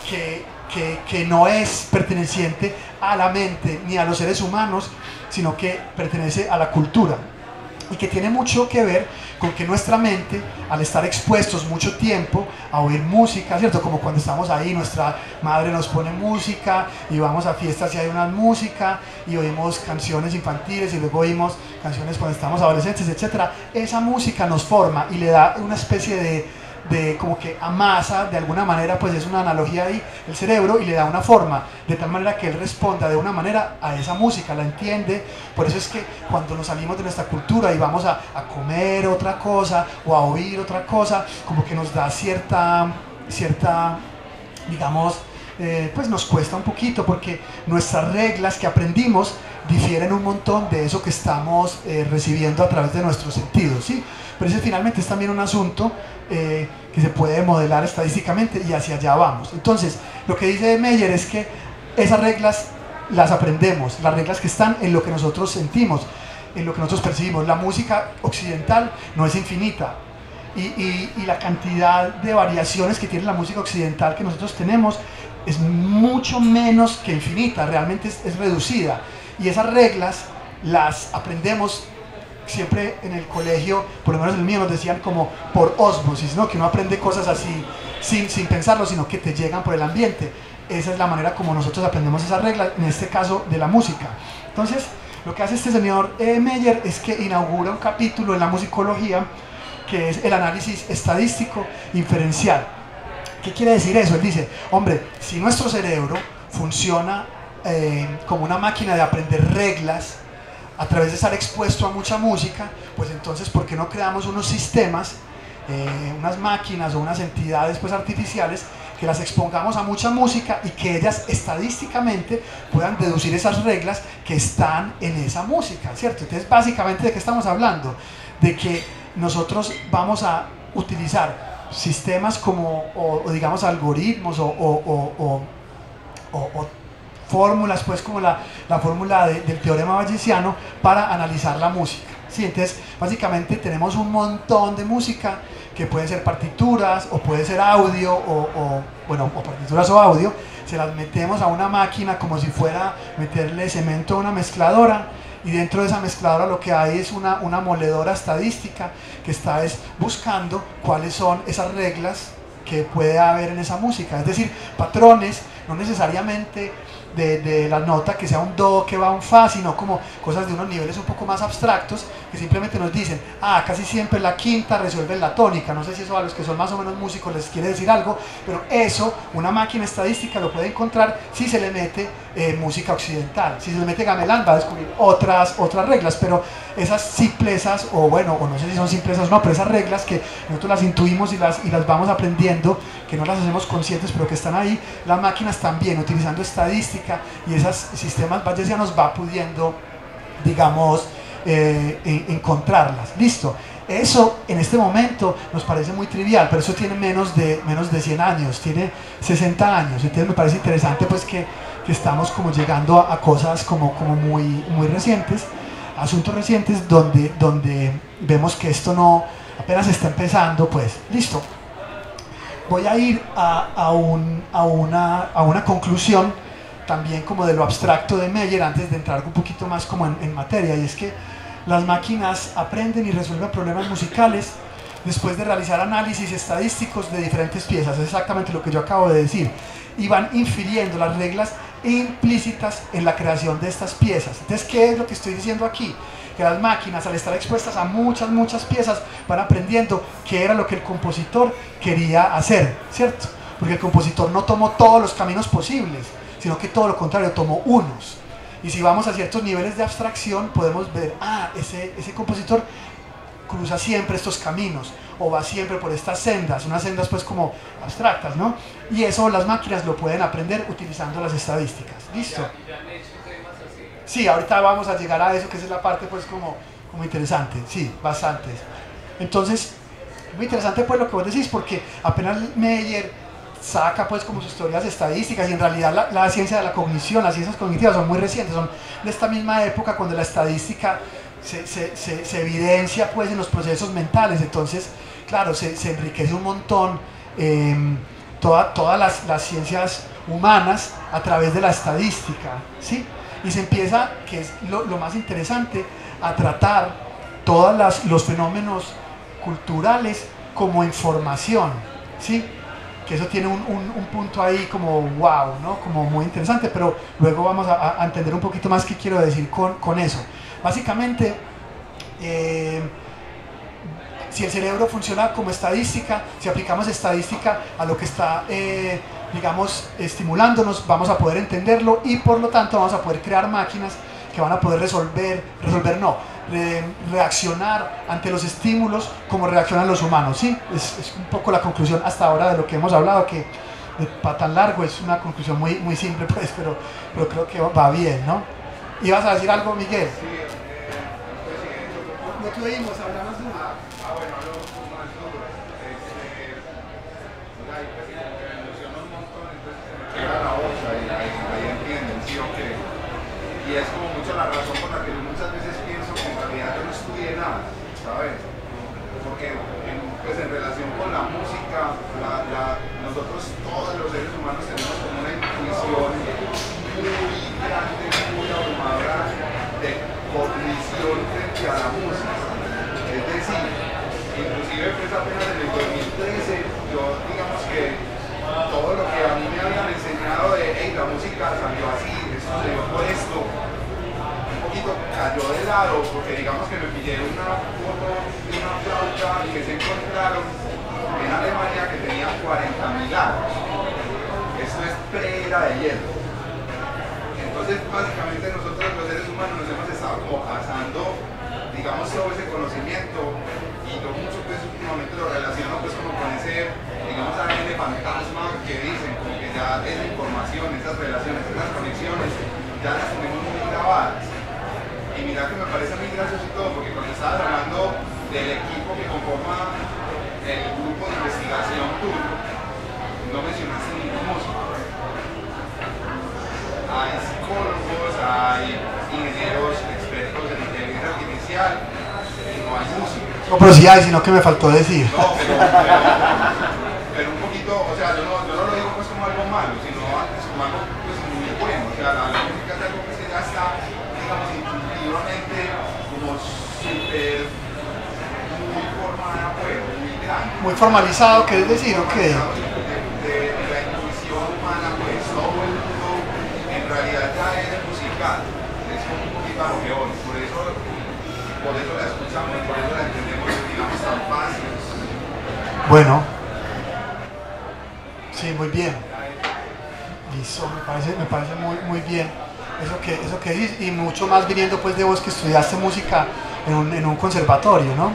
que Que, que no es perteneciente a la mente ni a los seres humanos, sino que pertenece a la cultura, y que tiene mucho que ver con que nuestra mente, al estar expuestos mucho tiempo a oír música, ¿cierto? Como cuando estamos ahí, nuestra madre nos pone música y vamos a fiestas y hay una música y oímos canciones infantiles y luego oímos canciones cuando estamos adolescentes, etcétera. Esa música nos forma y le da una especie de de como que amasa de alguna manera, pues es una analogía ahí, el cerebro, y le da una forma, de tal manera que él responda de una manera a esa música, la entiende. Por eso es que cuando nos salimos de nuestra cultura y vamos a, a comer otra cosa o a oír otra cosa, como que nos da cierta, cierta digamos, eh, pues nos cuesta un poquito, porque nuestras reglas que aprendimos difieren un montón de eso que estamos eh, recibiendo a través de nuestros sentidos, ¿sí? Pero ese finalmente es también un asunto eh, que se puede modelar estadísticamente, y hacia allá vamos. Entonces, lo que dice Meyer es que esas reglas las aprendemos, las reglas que están en lo que nosotros sentimos, en lo que nosotros percibimos. La música occidental no es infinita, y, y, y la cantidad de variaciones que tiene la música occidental que nosotros tenemos es mucho menos que infinita, realmente es, es reducida, y esas reglas las aprendemos siempre en el colegio, por lo menos el mío, nos decían como por ósmosis, ¿no? Que uno aprende cosas así sin, sin pensarlo, sino que te llegan por el ambiente. Esa es la manera como nosotros aprendemos esas reglas, en este caso de la música. Entonces, lo que hace este señor eh, Meyer es que inaugura un capítulo en la musicología que es el análisis estadístico inferencial. ¿Qué quiere decir eso? Él dice, hombre, si nuestro cerebro funciona eh, como una máquina de aprender reglas a través de estar expuesto a mucha música, pues entonces ¿por qué no creamos unos sistemas, eh, unas máquinas o unas entidades pues artificiales que las expongamos a mucha música y que ellas estadísticamente puedan deducir esas reglas que están en esa música, ¿cierto? Entonces básicamente ¿de qué estamos hablando? De que nosotros vamos a utilizar sistemas como, o, o digamos algoritmos o, o, o, o, o, o fórmulas, pues como la, la fórmula de, del teorema bayesiano para analizar la música, ¿sí? Entonces básicamente tenemos un montón de música que puede ser partituras o puede ser audio o, o, bueno, o partituras o audio, se las metemos a una máquina como si fuera meterle cemento a una mezcladora, y dentro de esa mezcladora lo que hay es una, una moledora estadística que está es buscando cuáles son esas reglas que puede haber en esa música, es decir, patrones, no necesariamente de, de la nota que sea un do, que va a un fa, sino como cosas de unos niveles un poco más abstractos que simplemente nos dicen, ah, casi siempre la quinta resuelve la tónica. No sé si eso a los que son más o menos músicos les quiere decir algo, pero eso una máquina estadística lo puede encontrar si se le mete eh, música occidental. Si se le mete gamelán va a descubrir otras, otras reglas, pero esas simplezas, o bueno, o no sé si son simplezas o no, pero esas reglas que nosotros las intuimos y las, y las vamos aprendiendo, que no las hacemos conscientes pero que están ahí, las máquinas también utilizando estadística y esos sistemas bayesianos va pudiendo, digamos, eh, encontrarlas. Listo. Eso en este momento nos parece muy trivial, pero eso tiene menos de, menos de cien años, tiene sesenta años, entonces me parece interesante pues que, que estamos como llegando a, a cosas como, como muy, muy recientes, asuntos recientes donde, donde vemos que esto no apenas está empezando, pues listo. Voy a ir a, a, un, a, una, a una conclusión también como de lo abstracto de Meyer antes de entrar un poquito más como en, en materia, y es que las máquinas aprenden y resuelven problemas musicales después de realizar análisis estadísticos de diferentes piezas, es exactamente lo que yo acabo de decir, y van infiriendo las reglas implícitas en la creación de estas piezas. Entonces, ¿qué es lo que estoy diciendo aquí? Que las máquinas, al estar expuestas a muchas, muchas piezas, van aprendiendo qué era lo que el compositor quería hacer, ¿cierto? Porque el compositor no tomó todos los caminos posibles, sino que todo lo contrario, tomó unos. Y si vamos a ciertos niveles de abstracción, podemos ver, ah, ese, ese compositor cruza siempre estos caminos, o va siempre por estas sendas, unas sendas pues como abstractas, ¿no? Y eso las máquinas lo pueden aprender utilizando las estadísticas. ¿Listo? Sí, ahorita vamos a llegar a eso, que esa es la parte pues como, como interesante, sí, bastantes. Entonces, muy interesante pues lo que vos decís, porque apenas Meyer saca pues como sus teorías estadísticas, y en realidad la, la ciencia de la cognición, las ciencias cognitivas son muy recientes, son de esta misma época cuando la estadística se, se, se, se evidencia pues en los procesos mentales. Entonces, claro, se, se enriquece un montón eh, toda, todas las, las ciencias humanas a través de la estadística, ¿sí? Y se empieza, que es lo, lo más interesante, a tratar todos los fenómenos culturales como información, ¿sí? Que eso tiene un, un, un punto ahí como wow, ¿no? Como muy interesante, pero luego vamos a, a entender un poquito más qué quiero decir con, con eso. Básicamente, eh, si el cerebro funciona como estadística, si aplicamos estadística a lo que está, eh, digamos, estimulándonos, vamos a poder entenderlo, y por lo tanto vamos a poder crear máquinas que van a poder resolver, resolver no, re, reaccionar ante los estímulos como reaccionan los humanos, ¿sí? Es, es un poco la conclusión hasta ahora de lo que hemos hablado, que para tan largo es una conclusión muy, muy simple, pues, pero, pero creo que va bien, ¿no? ¿Ibas a decir algo, Miguel? Sí, eh, No te oímos, hablamos de una. ah, bueno, hablo más duro. Este, ay, pues, sí, como que me emociona un montón, entonces se me queda la voz, ahí, ahí, ahí entienden, sí o qué. Y es como mucho la razón por la que yo muchas veces pienso que en realidad yo no estudié nada, ¿sabes? Porque en, pues en relación con la música, la, la, nosotros todos los seres humanos tenemos como una intuición muy grande, muy abrumadora de cognición frente a la música. Es decir, inclusive pues apenas en el dos mil trece, yo digamos que todo lo que a mí me habían enseñado de, hey, la música salió así, esto se dio por esto, un poquito cayó de lado, porque digamos que me pidieron una foto de una flauta que se encontraron en Alemania que tenía cuarenta mil años. Esto es pre-era de hielo. Entonces, básicamente nosotros los seres humanos nos hemos estado estaba como pasando, digamos, todo ese conocimiento y yo mucho pues últimamente lo relaciono pues como con ese, digamos, A D N fantasma que dicen, como que ya esa información, esas relaciones, esas conexiones, ya las tenemos muy grabadas. Y mira que me parece muy gracioso y todo, porque cuando estabas hablando del equipo que conforma el grupo de investigación tuyo, no mencionaste ningún músico. Hay psicólogos, hay ingenieros expertos en inteligencia artificial y no hay músicos. No, pero sí hay, sino que me faltó decir. No, pero, pero, pero un poquito, o sea, yo no, yo no lo digo pues como algo malo, sino antes como algo pues muy bueno. O sea, la, la música es algo que ya está, digamos, intuitivamente como súper, muy formada, pues, muy grande. Muy formalizado, ¿quieres decir o qué? De, de, de la intuición humana, pues todo el mundo en realidad ya es musical. Es un poquito a lo que hoy, por eso, por eso la escuchamos y por eso la entendemos, digamos, tan fácil. Bueno, sí, muy bien. Listo, me parece, me parece muy, muy bien eso que, eso que dices, y mucho más viniendo pues de vos que estudiaste música en un, en un conservatorio, ¿no?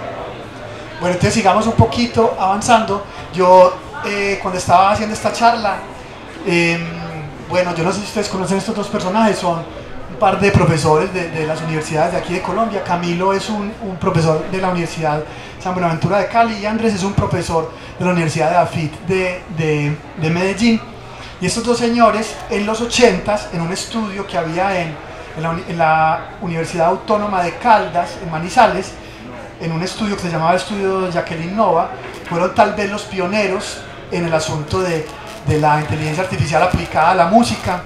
Bueno, entonces sigamos un poquito avanzando. Yo eh, cuando estaba haciendo esta charla, eh, bueno, yo no sé si ustedes conocen estos dos personajes, son un par de profesores de, de las universidades de aquí de Colombia. Camilo es un, un profesor de la Universidad San Buenaventura de Cali y Andrés es un profesor de la Universidad de AFIT de, de, de Medellín. Y estos dos señores en los ochentas, en un estudio que había en, en, la, en la Universidad Autónoma de Caldas, en Manizales, en un estudio que se llamaba Estudio Jacqueline Nova, fueron tal vez los pioneros en el asunto de, de la inteligencia artificial aplicada a la música.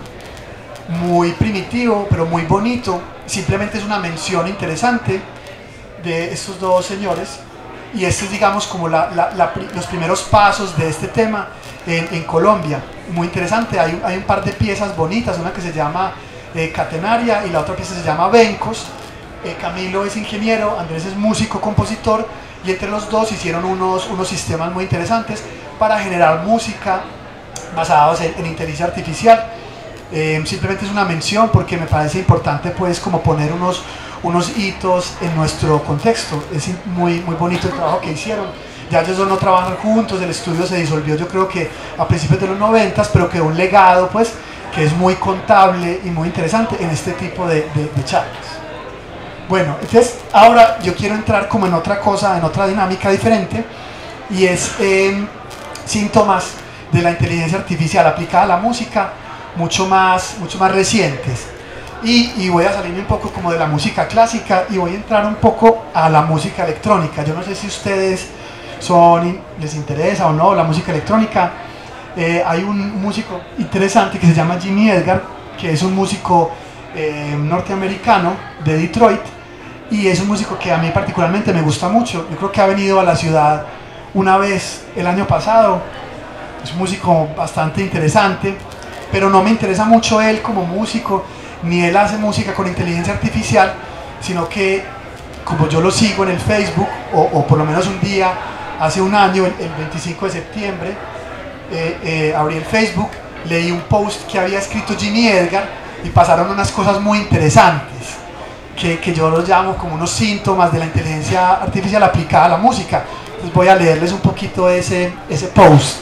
Muy primitivo, pero muy bonito. Simplemente es una mención interesante de estos dos señores. Y este es, digamos, como la, la, la, los primeros pasos de este tema en, en Colombia. Muy interesante, hay, hay un par de piezas bonitas, una que se llama eh, Catenaria y la otra pieza se llama Vencos. Eh, Camilo es ingeniero, Andrés es músico, compositor, y entre los dos hicieron unos, unos sistemas muy interesantes para generar música basados en, en inteligencia artificial. Eh, simplemente es una mención porque me parece importante pues como poner unos, unos hitos en nuestro contexto. Es muy, muy bonito el trabajo que hicieron. Ya ellos no trabajan juntos, el estudio se disolvió yo creo que a principios de los noventas, pero quedó un legado pues que es muy contable y muy interesante en este tipo de, de, de charlas. Bueno, entonces ahora yo quiero entrar como en otra cosa, en otra dinámica diferente, y es eh, síntomas de la inteligencia artificial aplicada a la música mucho más, mucho más recientes. Y, y voy a salirme un poco como de la música clásica y voy a entrar un poco a la música electrónica. Yo no sé si ustedes son, les interesa o no la música electrónica. Eh, hay un músico interesante que se llama Jimmy Edgar, que es un músico eh, norteamericano de Detroit, y es un músico que a mí particularmente me gusta mucho. Yo creo que ha venido a la ciudad una vez el año pasado. Es un músico bastante interesante, pero no me interesa mucho él como músico, ni él hace música con inteligencia artificial, sino que como yo lo sigo en el Facebook, o, o por lo menos un día, hace un año, el, el veinticinco de septiembre, eh, eh, abrí el Facebook, leí un post que había escrito Jimmy Edgar y pasaron unas cosas muy interesantes, que, que yo los llamo como unos síntomas de la inteligencia artificial aplicada a la música. Entonces voy a leerles un poquito ese, ese post,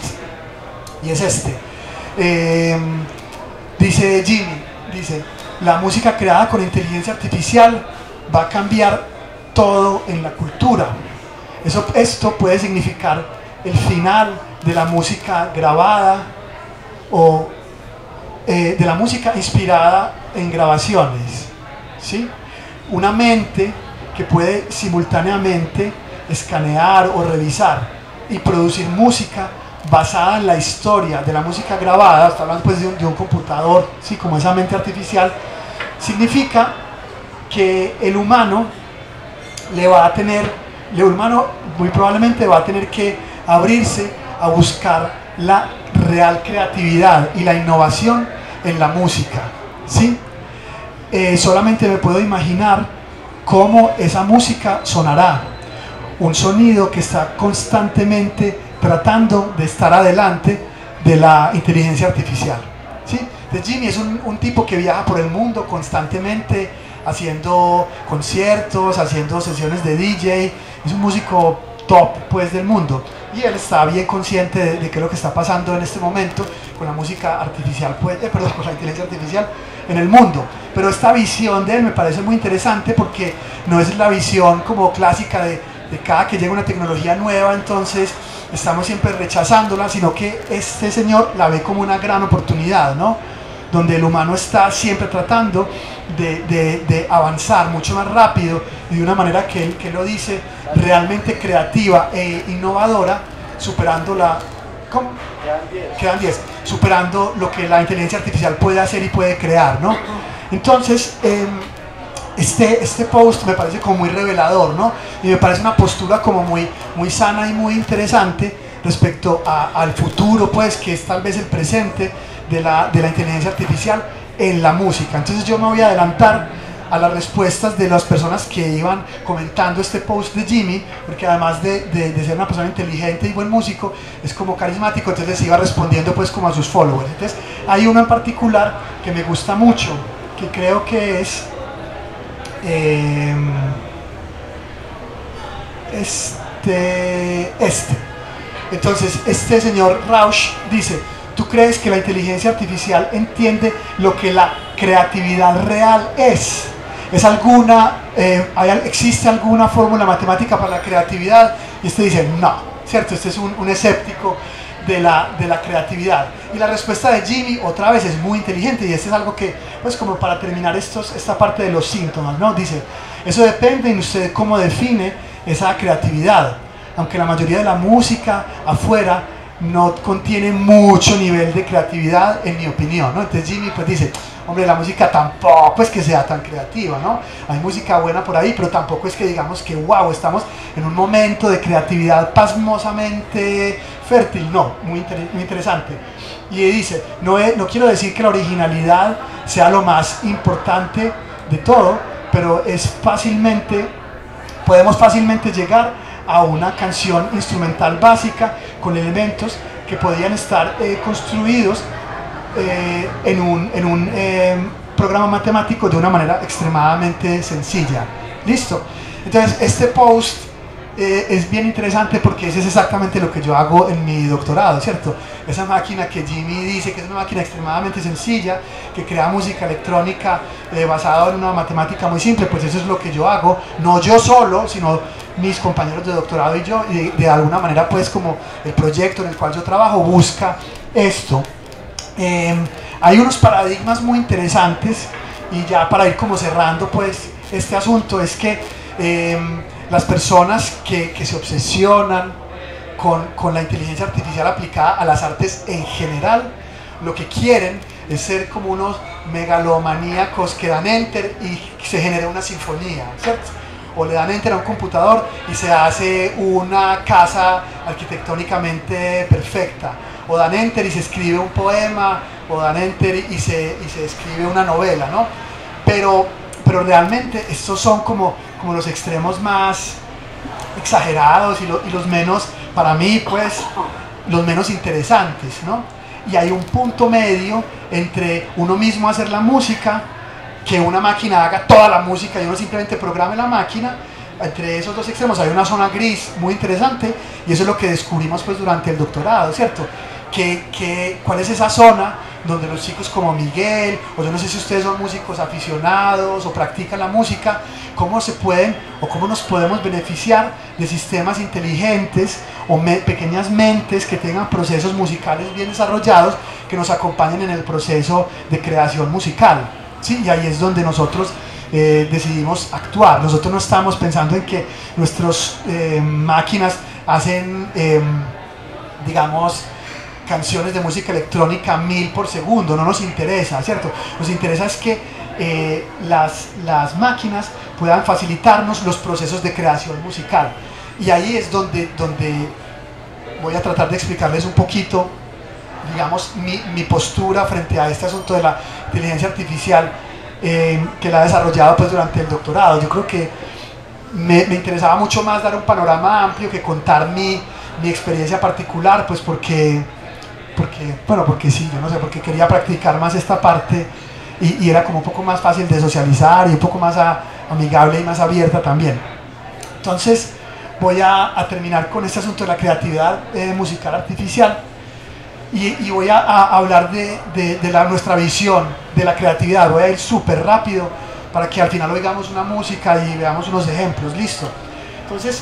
y es este. Eh, dice Jimmy, dice: la música creada con inteligencia artificial va a cambiar todo en la cultura. Eso, esto puede significar el final de la música grabada o eh, de la música inspirada en grabaciones, ¿sí? Una mente que puede simultáneamente escanear o revisar y producir música basada en la historia de la música grabada, hasta hablando pues de un, de un computador, ¿sí? Como esa mente artificial, significa que el humano le va a tener, el humano muy probablemente va a tener que abrirse a buscar la real creatividad y la innovación en la música, ¿sí? Eh, solamente me puedo imaginar cómo esa música sonará, un sonido que está constantemente tratando de estar adelante de la inteligencia artificial, ¿sí? Entonces Jimmy es un, un tipo que viaja por el mundo constantemente haciendo conciertos, haciendo sesiones de D J, es un músico top pues del mundo, y él está bien consciente de, de qué es lo que está pasando en este momento con la música artificial, pues, eh, perdón, con la inteligencia artificial en el mundo. Pero esta visión de él me parece muy interesante porque no es la visión como clásica de, de cada que llega una tecnología nueva, entonces estamos siempre rechazándola, sino que este señor la ve como una gran oportunidad, ¿no? Donde el humano está siempre tratando de, de, de avanzar mucho más rápido y de una manera que él, que él lo dice, realmente creativa e innovadora, superando la... ¿Cómo? Quedan diez. Superando lo que la inteligencia artificial puede hacer y puede crear, ¿no? Entonces, eh, este, este post me parece como muy revelador, ¿no? Y me parece una postura como muy, muy sana y muy interesante respecto a, al futuro, pues, que es tal vez el presente de la, de la inteligencia artificial en la música. Entonces yo me voy a adelantar a las respuestas de las personas que iban comentando este post de Jimmy, porque además de, de, de ser una persona inteligente y buen músico, es como carismático, entonces les iba respondiendo pues como a sus followers. Entonces hay uno en particular que me gusta mucho, que creo que es eh, este, este. Entonces este señor Rausch dice: ¿tú crees que la inteligencia artificial entiende lo que la creatividad real es? ¿Es alguna, eh, hay, ¿Existe alguna fórmula matemática para la creatividad? Y este dice, no, ¿cierto? Este es un, un escéptico de la, de la creatividad. Y la respuesta de Jimmy, otra vez, es muy inteligente, y este es algo que, pues como para terminar estos, esta parte de los síntomas, ¿no? Dice, eso depende de usted cómo define esa creatividad. Aunque la mayoría de la música afuera no contiene mucho nivel de creatividad, en mi opinión, ¿no? Entonces Jimmy pues dice, hombre, la música tampoco es que sea tan creativa, ¿no? Hay música buena por ahí, pero tampoco es que digamos que wow, estamos en un momento de creatividad pasmosamente fértil, no, muy, inter muy interesante. Y dice, no, es, no quiero decir que la originalidad sea lo más importante de todo, pero es fácilmente, podemos fácilmente llegar a una canción instrumental básica con elementos que podían estar eh, construidos eh, en un, en un eh, programa matemático de una manera extremadamente sencilla. ¿Listo? Entonces este post eh, es bien interesante porque ese es exactamente lo que yo hago en mi doctorado, ¿cierto? Esa máquina que Jimmy dice que es una máquina extremadamente sencilla, que crea música electrónica eh, basada en una matemática muy simple, pues eso es lo que yo hago, no yo solo, sino mis compañeros de doctorado y yo, y de, de alguna manera pues como el proyecto en el cual yo trabajo busca esto. Eh, hay unos paradigmas muy interesantes, y ya para ir como cerrando pues este asunto, es que eh, las personas que, que se obsesionan con, con la inteligencia artificial aplicada a las artes en general, lo que quieren es ser como unos megalomaníacos que dan enter y se genera una sinfonía, ¿cierto? O le dan enter a un computador y se hace una casa arquitectónicamente perfecta, o dan enter y se escribe un poema, o dan enter y se, y se escribe una novela, ¿no? Pero, pero realmente estos son como, como los extremos más exagerados y, lo, y los menos, para mí pues, los menos interesantes, ¿no? Y hay un punto medio entre uno mismo hacer la música, que una máquina haga toda la música y uno simplemente programe la máquina. Entre esos dos extremos hay una zona gris muy interesante, y eso es lo que descubrimos pues durante el doctorado, ¿cierto? Que, que, ¿cuál es esa zona donde los chicos como Miguel, o yo no sé si ustedes son músicos aficionados o practican la música, cómo se pueden o cómo nos podemos beneficiar de sistemas inteligentes o me, pequeñas mentes que tengan procesos musicales bien desarrollados que nos acompañen en el proceso de creación musical? Sí, y ahí es donde nosotros eh, decidimos actuar. Nosotros no estamos pensando en que nuestras eh, máquinas hacen, eh, digamos, canciones de música electrónica mil por segundo, no nos interesa, ¿cierto? Nos interesa es que eh, las, las máquinas puedan facilitarnos los procesos de creación musical. Y ahí es donde, donde voy a tratar de explicarles un poquito, digamos, mi, mi postura frente a este asunto de la inteligencia artificial, eh, que la he desarrollado pues durante el doctorado. Yo creo que me, me interesaba mucho más dar un panorama amplio que contar mi, mi experiencia particular, pues porque, porque, bueno, porque sí, yo no sé, porque quería practicar más esta parte y, y era como un poco más fácil de socializar y un poco más a, amigable y más abierta también. Entonces voy a, a terminar con este asunto de la creatividad eh, musical artificial y, y voy a, a hablar de, de, de la, nuestra visión de la creatividad. Voy a ir súper rápido para que al final oigamos una música y veamos unos ejemplos. Listo. Entonces,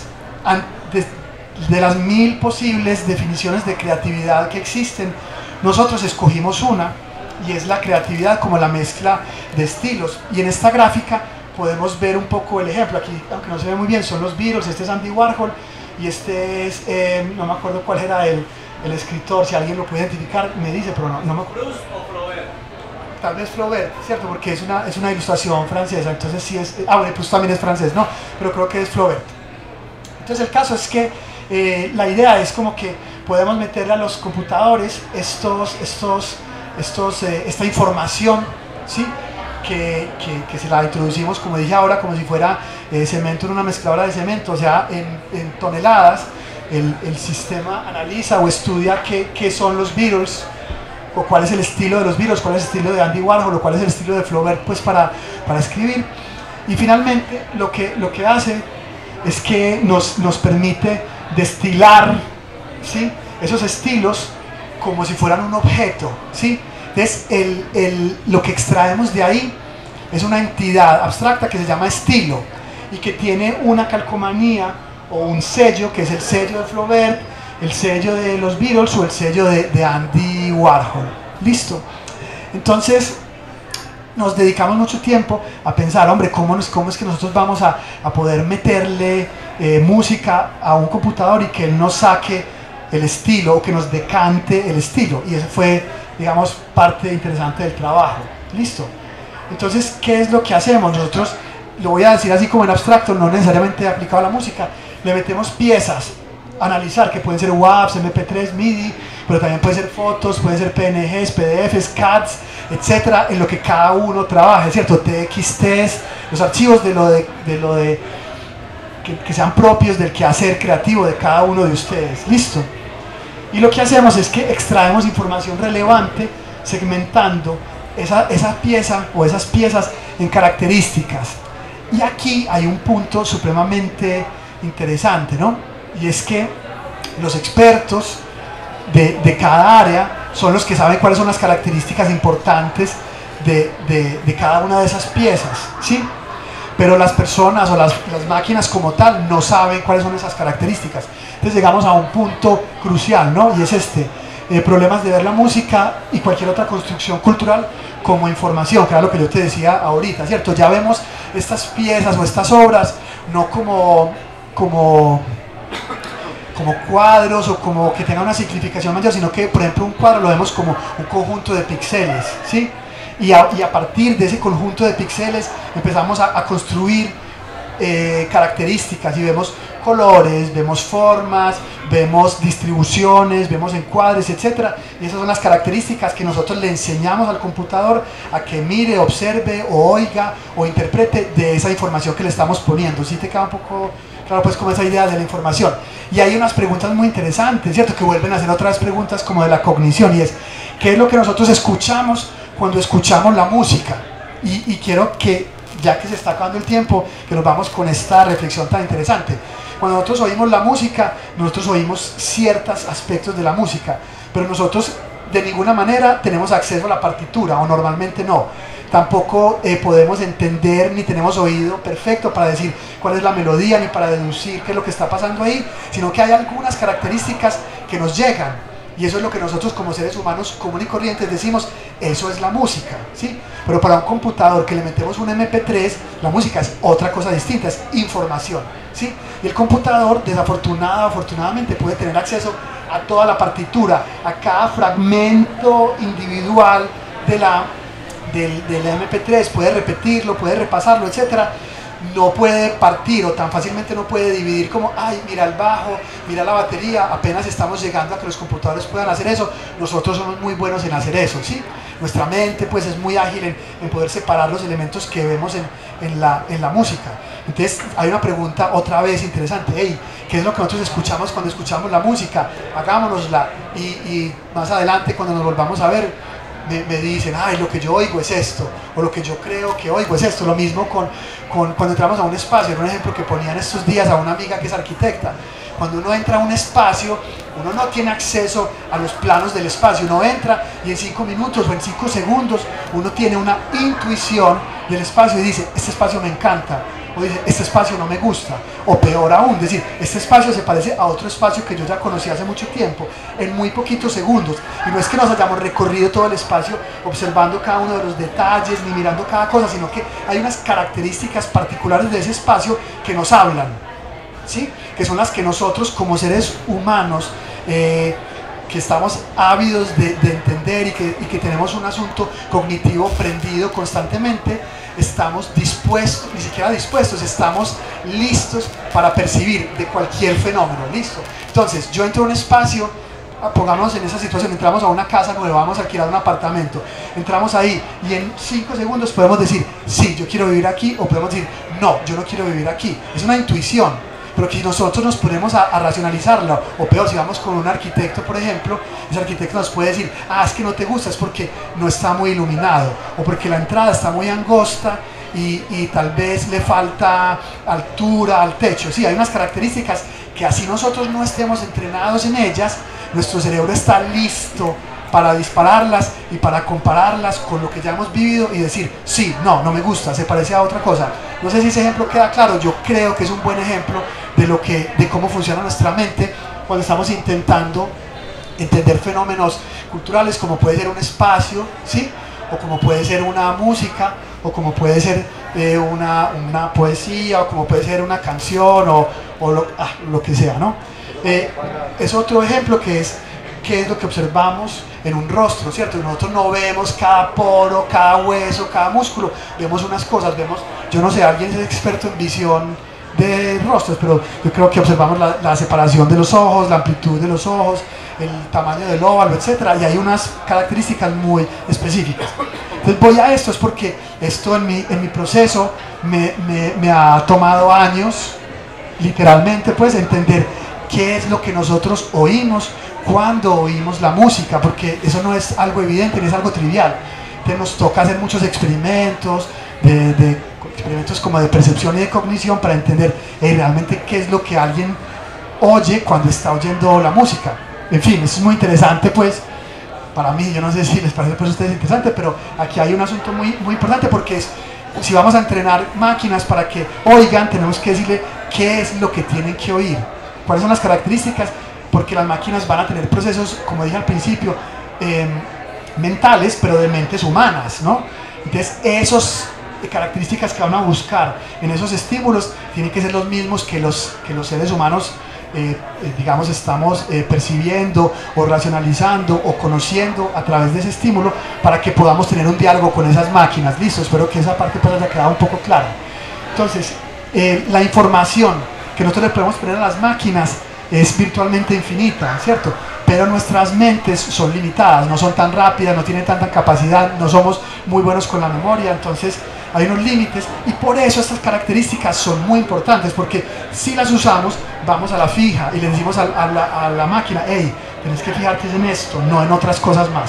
de, de las mil posibles definiciones de creatividad que existen, nosotros escogimos una, y es la creatividad como la mezcla de estilos. Y en esta gráfica podemos ver un poco el ejemplo. Aquí, aunque no se ve muy bien, son los Beatles, este es Andy Warhol y este es, eh, no me acuerdo cuál era el, el escritor, si alguien lo puede identificar me dice, pero no, no me acuerdo. Proust o Flaubert. Tal vez Flaubert, ¿cierto? Porque es una, es una ilustración francesa, entonces sí es, ah bueno, pues también es francés, ¿no? Pero creo que es Flaubert. Entonces el caso es que eh, la idea es como que podemos meterle a los computadores estos, estos, estos, eh, esta información, ¿sí? Que, que, que se la introducimos, como dije ahora, como si fuera eh, cemento en una mezcladora de cemento, o sea, en, en toneladas. El, el sistema analiza o estudia qué, qué son los Beatles, o cuál es el estilo de los Beatles, cuál es el estilo de Andy Warhol, o cuál es el estilo de Flaubert, pues para, para escribir. Y finalmente lo que, lo que hace es que nos, nos permite destilar, ¿sí? Esos estilos como si fueran un objeto, ¿sí? Entonces el, el, lo que extraemos de ahí es una entidad abstracta que se llama estilo y que tiene una calcomanía o un sello, que es el sello de Flaubert, el sello de los Beatles o el sello de, de Andy Warhol. Listo. Entonces nos dedicamos mucho tiempo a pensar, hombre, ¿cómo, nos, cómo es que nosotros vamos a, a poder meterle eh, música a un computador y que él nos saque el estilo o que nos decante el estilo? Y esa fue, digamos, parte interesante del trabajo. Listo. Entonces, ¿qué es lo que hacemos? Nosotros, lo voy a decir así como en abstracto, no necesariamente aplicado a la música, le metemos piezas a analizar, que pueden ser W A Vs, M P tres, MIDI, pero también pueden ser fotos, pueden ser P N Gs, P D Fs, C A Ds, etcétera, en lo que cada uno trabaje, ¿cierto? T X Ts, los archivos de lo de, de, lo de que, que sean propios del quehacer creativo de cada uno de ustedes. Listo. Y lo que hacemos es que extraemos información relevante segmentando esa, esa pieza o esas piezas en características. Y aquí hay un punto supremamente interesante, ¿no? Y es que los expertos de, de cada área son los que saben cuáles son las características importantes de, de, de cada una de esas piezas, ¿sí? Pero las personas o las, las máquinas como tal no saben cuáles son esas características. Entonces llegamos a un punto crucial, ¿no? Y es este, eh, problemas de ver la música y cualquier otra construcción cultural como información, que era lo que yo te decía ahorita, ¿cierto? Ya vemos estas piezas o estas obras no como, como, como cuadros o como que tengan una significación mayor, sino que, por ejemplo, un cuadro lo vemos como un conjunto de píxeles, ¿sí? Y a, y a partir de ese conjunto de píxeles empezamos a, a construir eh, características y vemos colores, vemos formas, vemos distribuciones, vemos encuadres, etcétera. Y esas son las características que nosotros le enseñamos al computador a que mire, observe o oiga o interprete de esa información que le estamos poniendo. ¿Sí te queda un poco claro pues como esa idea de la información? Y hay unas preguntas muy interesantes, ¿cierto? Que vuelven a hacer otras preguntas como de la cognición, y es ¿qué es lo que nosotros escuchamos cuando escuchamos la música? Y, y quiero que, ya que se está acabando el tiempo, que nos vamos con esta reflexión tan interesante. Cuando nosotros oímos la música, nosotros oímos ciertos aspectos de la música, pero nosotros de ninguna manera tenemos acceso a la partitura, o normalmente no. Tampoco eh, podemos entender ni tenemos oído perfecto para decir cuál es la melodía, ni para deducir qué es lo que está pasando ahí, sino que hay algunas características que nos llegan. Y eso es lo que nosotros como seres humanos comunes y corrientes decimos, eso es la música, ¿sí? Pero para un computador que le metemos un M P tres, la música es otra cosa distinta, es información, ¿sí? Y el computador, desafortunado, afortunadamente, puede tener acceso a toda la partitura, a cada fragmento individual de la, del, del M P tres, puede repetirlo, puede repasarlo, etcétera. No puede partir o tan fácilmente no puede dividir como, ay, mira el bajo, mira la batería. Apenas estamos llegando a que los computadores puedan hacer eso. Nosotros somos muy buenos en hacer eso, ¿sí? Nuestra mente pues es muy ágil en, en poder separar los elementos que vemos en, en, la, en la música. Entonces hay una pregunta otra vez interesante, hey, ¿qué es lo que nosotros escuchamos cuando escuchamos la música? Hagámonosla y, y más adelante cuando nos volvamos a ver, me, me dicen, ay, lo que yo oigo es esto, o lo que yo creo que oigo es esto. Lo mismo con, con cuando entramos a un espacio. Era un ejemplo que ponían estos días a una amiga que es arquitecta. Cuando uno entra a un espacio, uno no tiene acceso a los planos del espacio. Uno entra y en cinco minutos o en cinco segundos uno tiene una intuición del espacio y dice, este espacio me encanta, o dice, este espacio no me gusta, o peor aún, decir, este espacio se parece a otro espacio que yo ya conocí hace mucho tiempo, en muy poquitos segundos. Y no es que nos hayamos recorrido todo el espacio observando cada uno de los detalles ni mirando cada cosa, sino que hay unas características particulares de ese espacio que nos hablan, ¿sí? Que son las que nosotros como seres humanos eh, que estamos ávidos de, de entender y que, y que tenemos un asunto cognitivo prendido constantemente, estamos dispuestos, ni siquiera dispuestos, estamos listos para percibir de cualquier fenómeno, listo. Entonces yo entro a un espacio, pongámonos en esa situación, entramos a una casa nueva, vamos a alquilar un apartamento, entramos ahí y en cinco segundos podemos decir, sí, yo quiero vivir aquí, o podemos decir, no, yo no quiero vivir aquí. Es una intuición. Pero que si nosotros nos ponemos a, a racionalizarlo, o peor, si vamos con un arquitecto, por ejemplo, ese arquitecto nos puede decir, ah, es que no te gusta, es porque no está muy iluminado, o porque la entrada está muy angosta y, y tal vez le falta altura al techo. Sí, hay unas características que así nosotros no estemos entrenados en ellas, nuestro cerebro está listo para dispararlas y para compararlas con lo que ya hemos vivido y decir, sí, no, no me gusta, se parece a otra cosa. No sé si ese ejemplo queda claro, yo creo que es un buen ejemplo de, lo que, de cómo funciona nuestra mente cuando estamos intentando entender fenómenos culturales, como puede ser un espacio, ¿sí? O como puede ser una música, o como puede ser eh, una, una poesía, o como puede ser una canción, o, o lo, ah, lo que sea, ¿no? Eh, es otro ejemplo que es qué es lo que observamos en un rostro, ¿cierto? Nosotros no vemos cada poro, cada hueso, cada músculo, vemos unas cosas, vemos, yo no sé, alguien es experto en visión de rostros, pero yo creo que observamos la, la separación de los ojos, la amplitud de los ojos, el tamaño del óvalo, etcétera, y hay unas características muy específicas. Entonces voy a esto, es porque esto en mi, en mi proceso me, me, me ha tomado años, literalmente, pues, entender qué es lo que nosotros oímos cuando oímos la música, porque eso no es algo evidente, ni es algo trivial. Entonces nos toca hacer muchos experimentos, de, de, experimentos como de percepción y de cognición para entender eh, realmente qué es lo que alguien oye cuando está oyendo la música. En fin, eso es muy interesante, pues, para mí, yo no sé si les parece pues a ustedes interesante, pero aquí hay un asunto muy, muy importante, porque es, si vamos a entrenar máquinas para que oigan, tenemos que decirle qué es lo que tienen que oír, cuáles son las características, porque las máquinas van a tener procesos, como dije al principio, eh, mentales, pero de mentes humanas, ¿no? Entonces, esas características que van a buscar en esos estímulos tienen que ser los mismos que los, que los seres humanos, eh, eh, digamos, estamos eh, percibiendo o racionalizando o conociendo a través de ese estímulo, para que podamos tener un diálogo con esas máquinas. Listo, espero que esa parte pues haya quedado un poco clara. Entonces, eh, la información que nosotros le podemos poner a las máquinas es virtualmente infinita, ¿cierto? Pero nuestras mentes son limitadas, no son tan rápidas, no tienen tanta capacidad, no somos muy buenos con la memoria, entonces hay unos límites, y por eso estas características son muy importantes, porque si las usamos, vamos a la fija y le decimos a, a, la, a la máquina, hey, tienes que fijarte en esto, no en otras cosas más.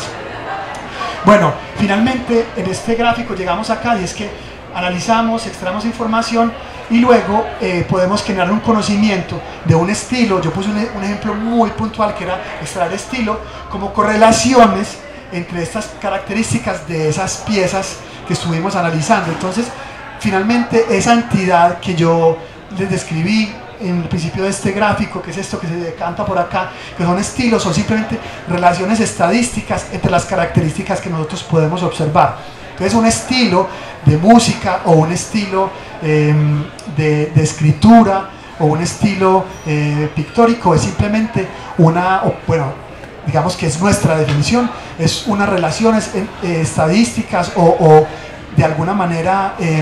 Bueno, finalmente en este gráfico llegamos acá, y es que analizamos, extraemos información y luego eh, podemos generar un conocimiento de un estilo. Yo puse un, un ejemplo muy puntual que era extraer estilo como correlaciones entre estas características de esas piezas que estuvimos analizando. Entonces, finalmente, esa entidad que yo les describí en el principio de este gráfico, que es esto que se decanta por acá, que son estilos, son simplemente relaciones estadísticas entre las características que nosotros podemos observar. Entonces, un estilo de música, o un estilo eh, de, de escritura, o un estilo eh, pictórico, es simplemente una, o, bueno, digamos que es nuestra definición, es unas relaciones eh, estadísticas o, o de alguna manera eh,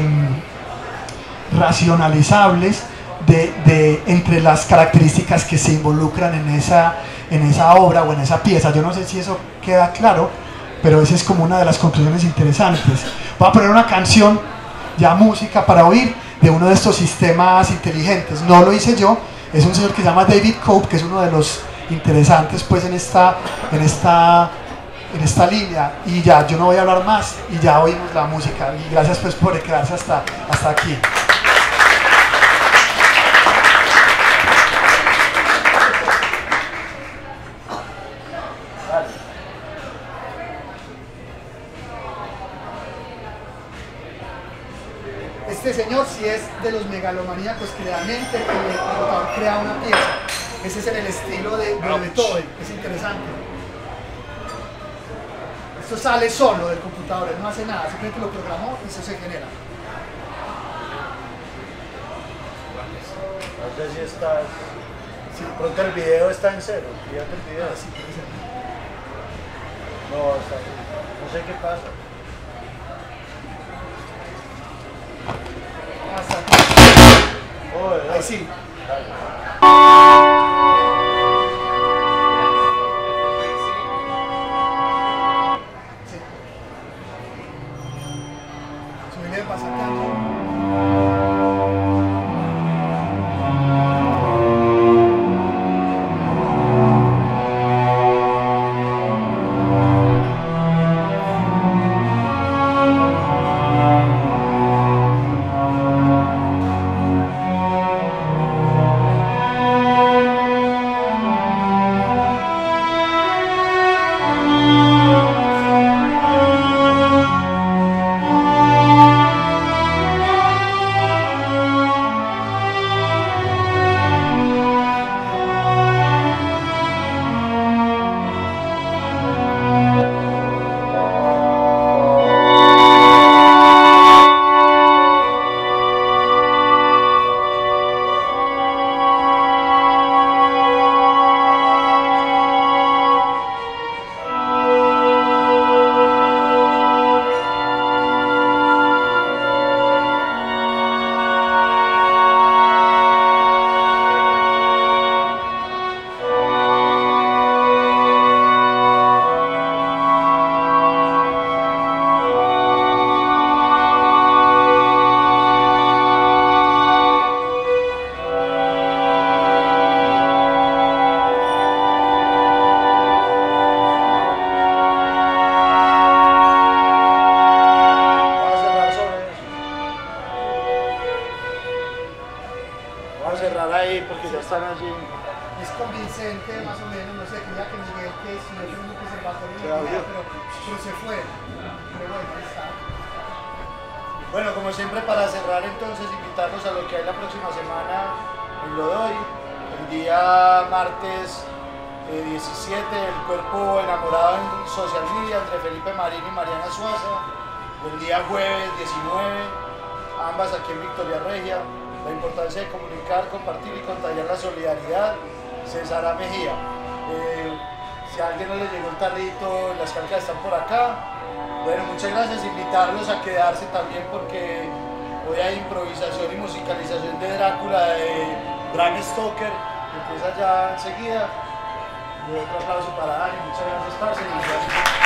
racionalizables de, de, entre las características que se involucran en esa, en esa obra o en esa pieza. Yo no sé si eso queda claro, pero esa es como una de las conclusiones interesantes. Voy a poner una canción, ya música para oír, de uno de estos sistemas inteligentes. No lo hice yo, es un señor que se llama David Cope, que es uno de los interesantes pues en esta, en esta en esta línea. Y ya, yo no voy a hablar más y ya oímos la música. Y gracias pues por quedarse hasta, hasta aquí. Este señor sí es de los megalomaníacos que realmente que el computador crea una pieza. Ese es en el estilo de, de Beethoven, es interesante. Esto sale solo del computador, él no hace nada, simplemente lo programó y eso se genera. No sé si está... Si pronto el video está en cero, fíjate el video. Sí, puede ser. No, está bien. No sé qué pasa. Hasta aquí. Joder, Ahí sí. Sí. Subirle de paso acá. Es convincente, más o menos, no sé, quería que Miguel, que si no tiene un conservatorio, no quería, pero, pero se fue. Pero bueno, ahí está. Bueno, como siempre, para cerrar entonces, invitarlos a lo que hay la próxima semana en Lodoy. El día martes eh, diecisiete, el cuerpo enamorado en social media entre Felipe Marín y Mariana Suaza. El día jueves diecinueve, ambas aquí en Victoria Regia. La importancia de comunicar, compartir y contagiar la solidaridad. César A. Mejía. Eh, si a alguien no le llegó el tarrito, las calcas están por acá. Bueno, muchas gracias. Invitarlos a quedarse también porque hoy hay improvisación y musicalización de Drácula de Bram Stoker, que empieza ya enseguida. Y otro aplauso para Dani. Muchas gracias, parce.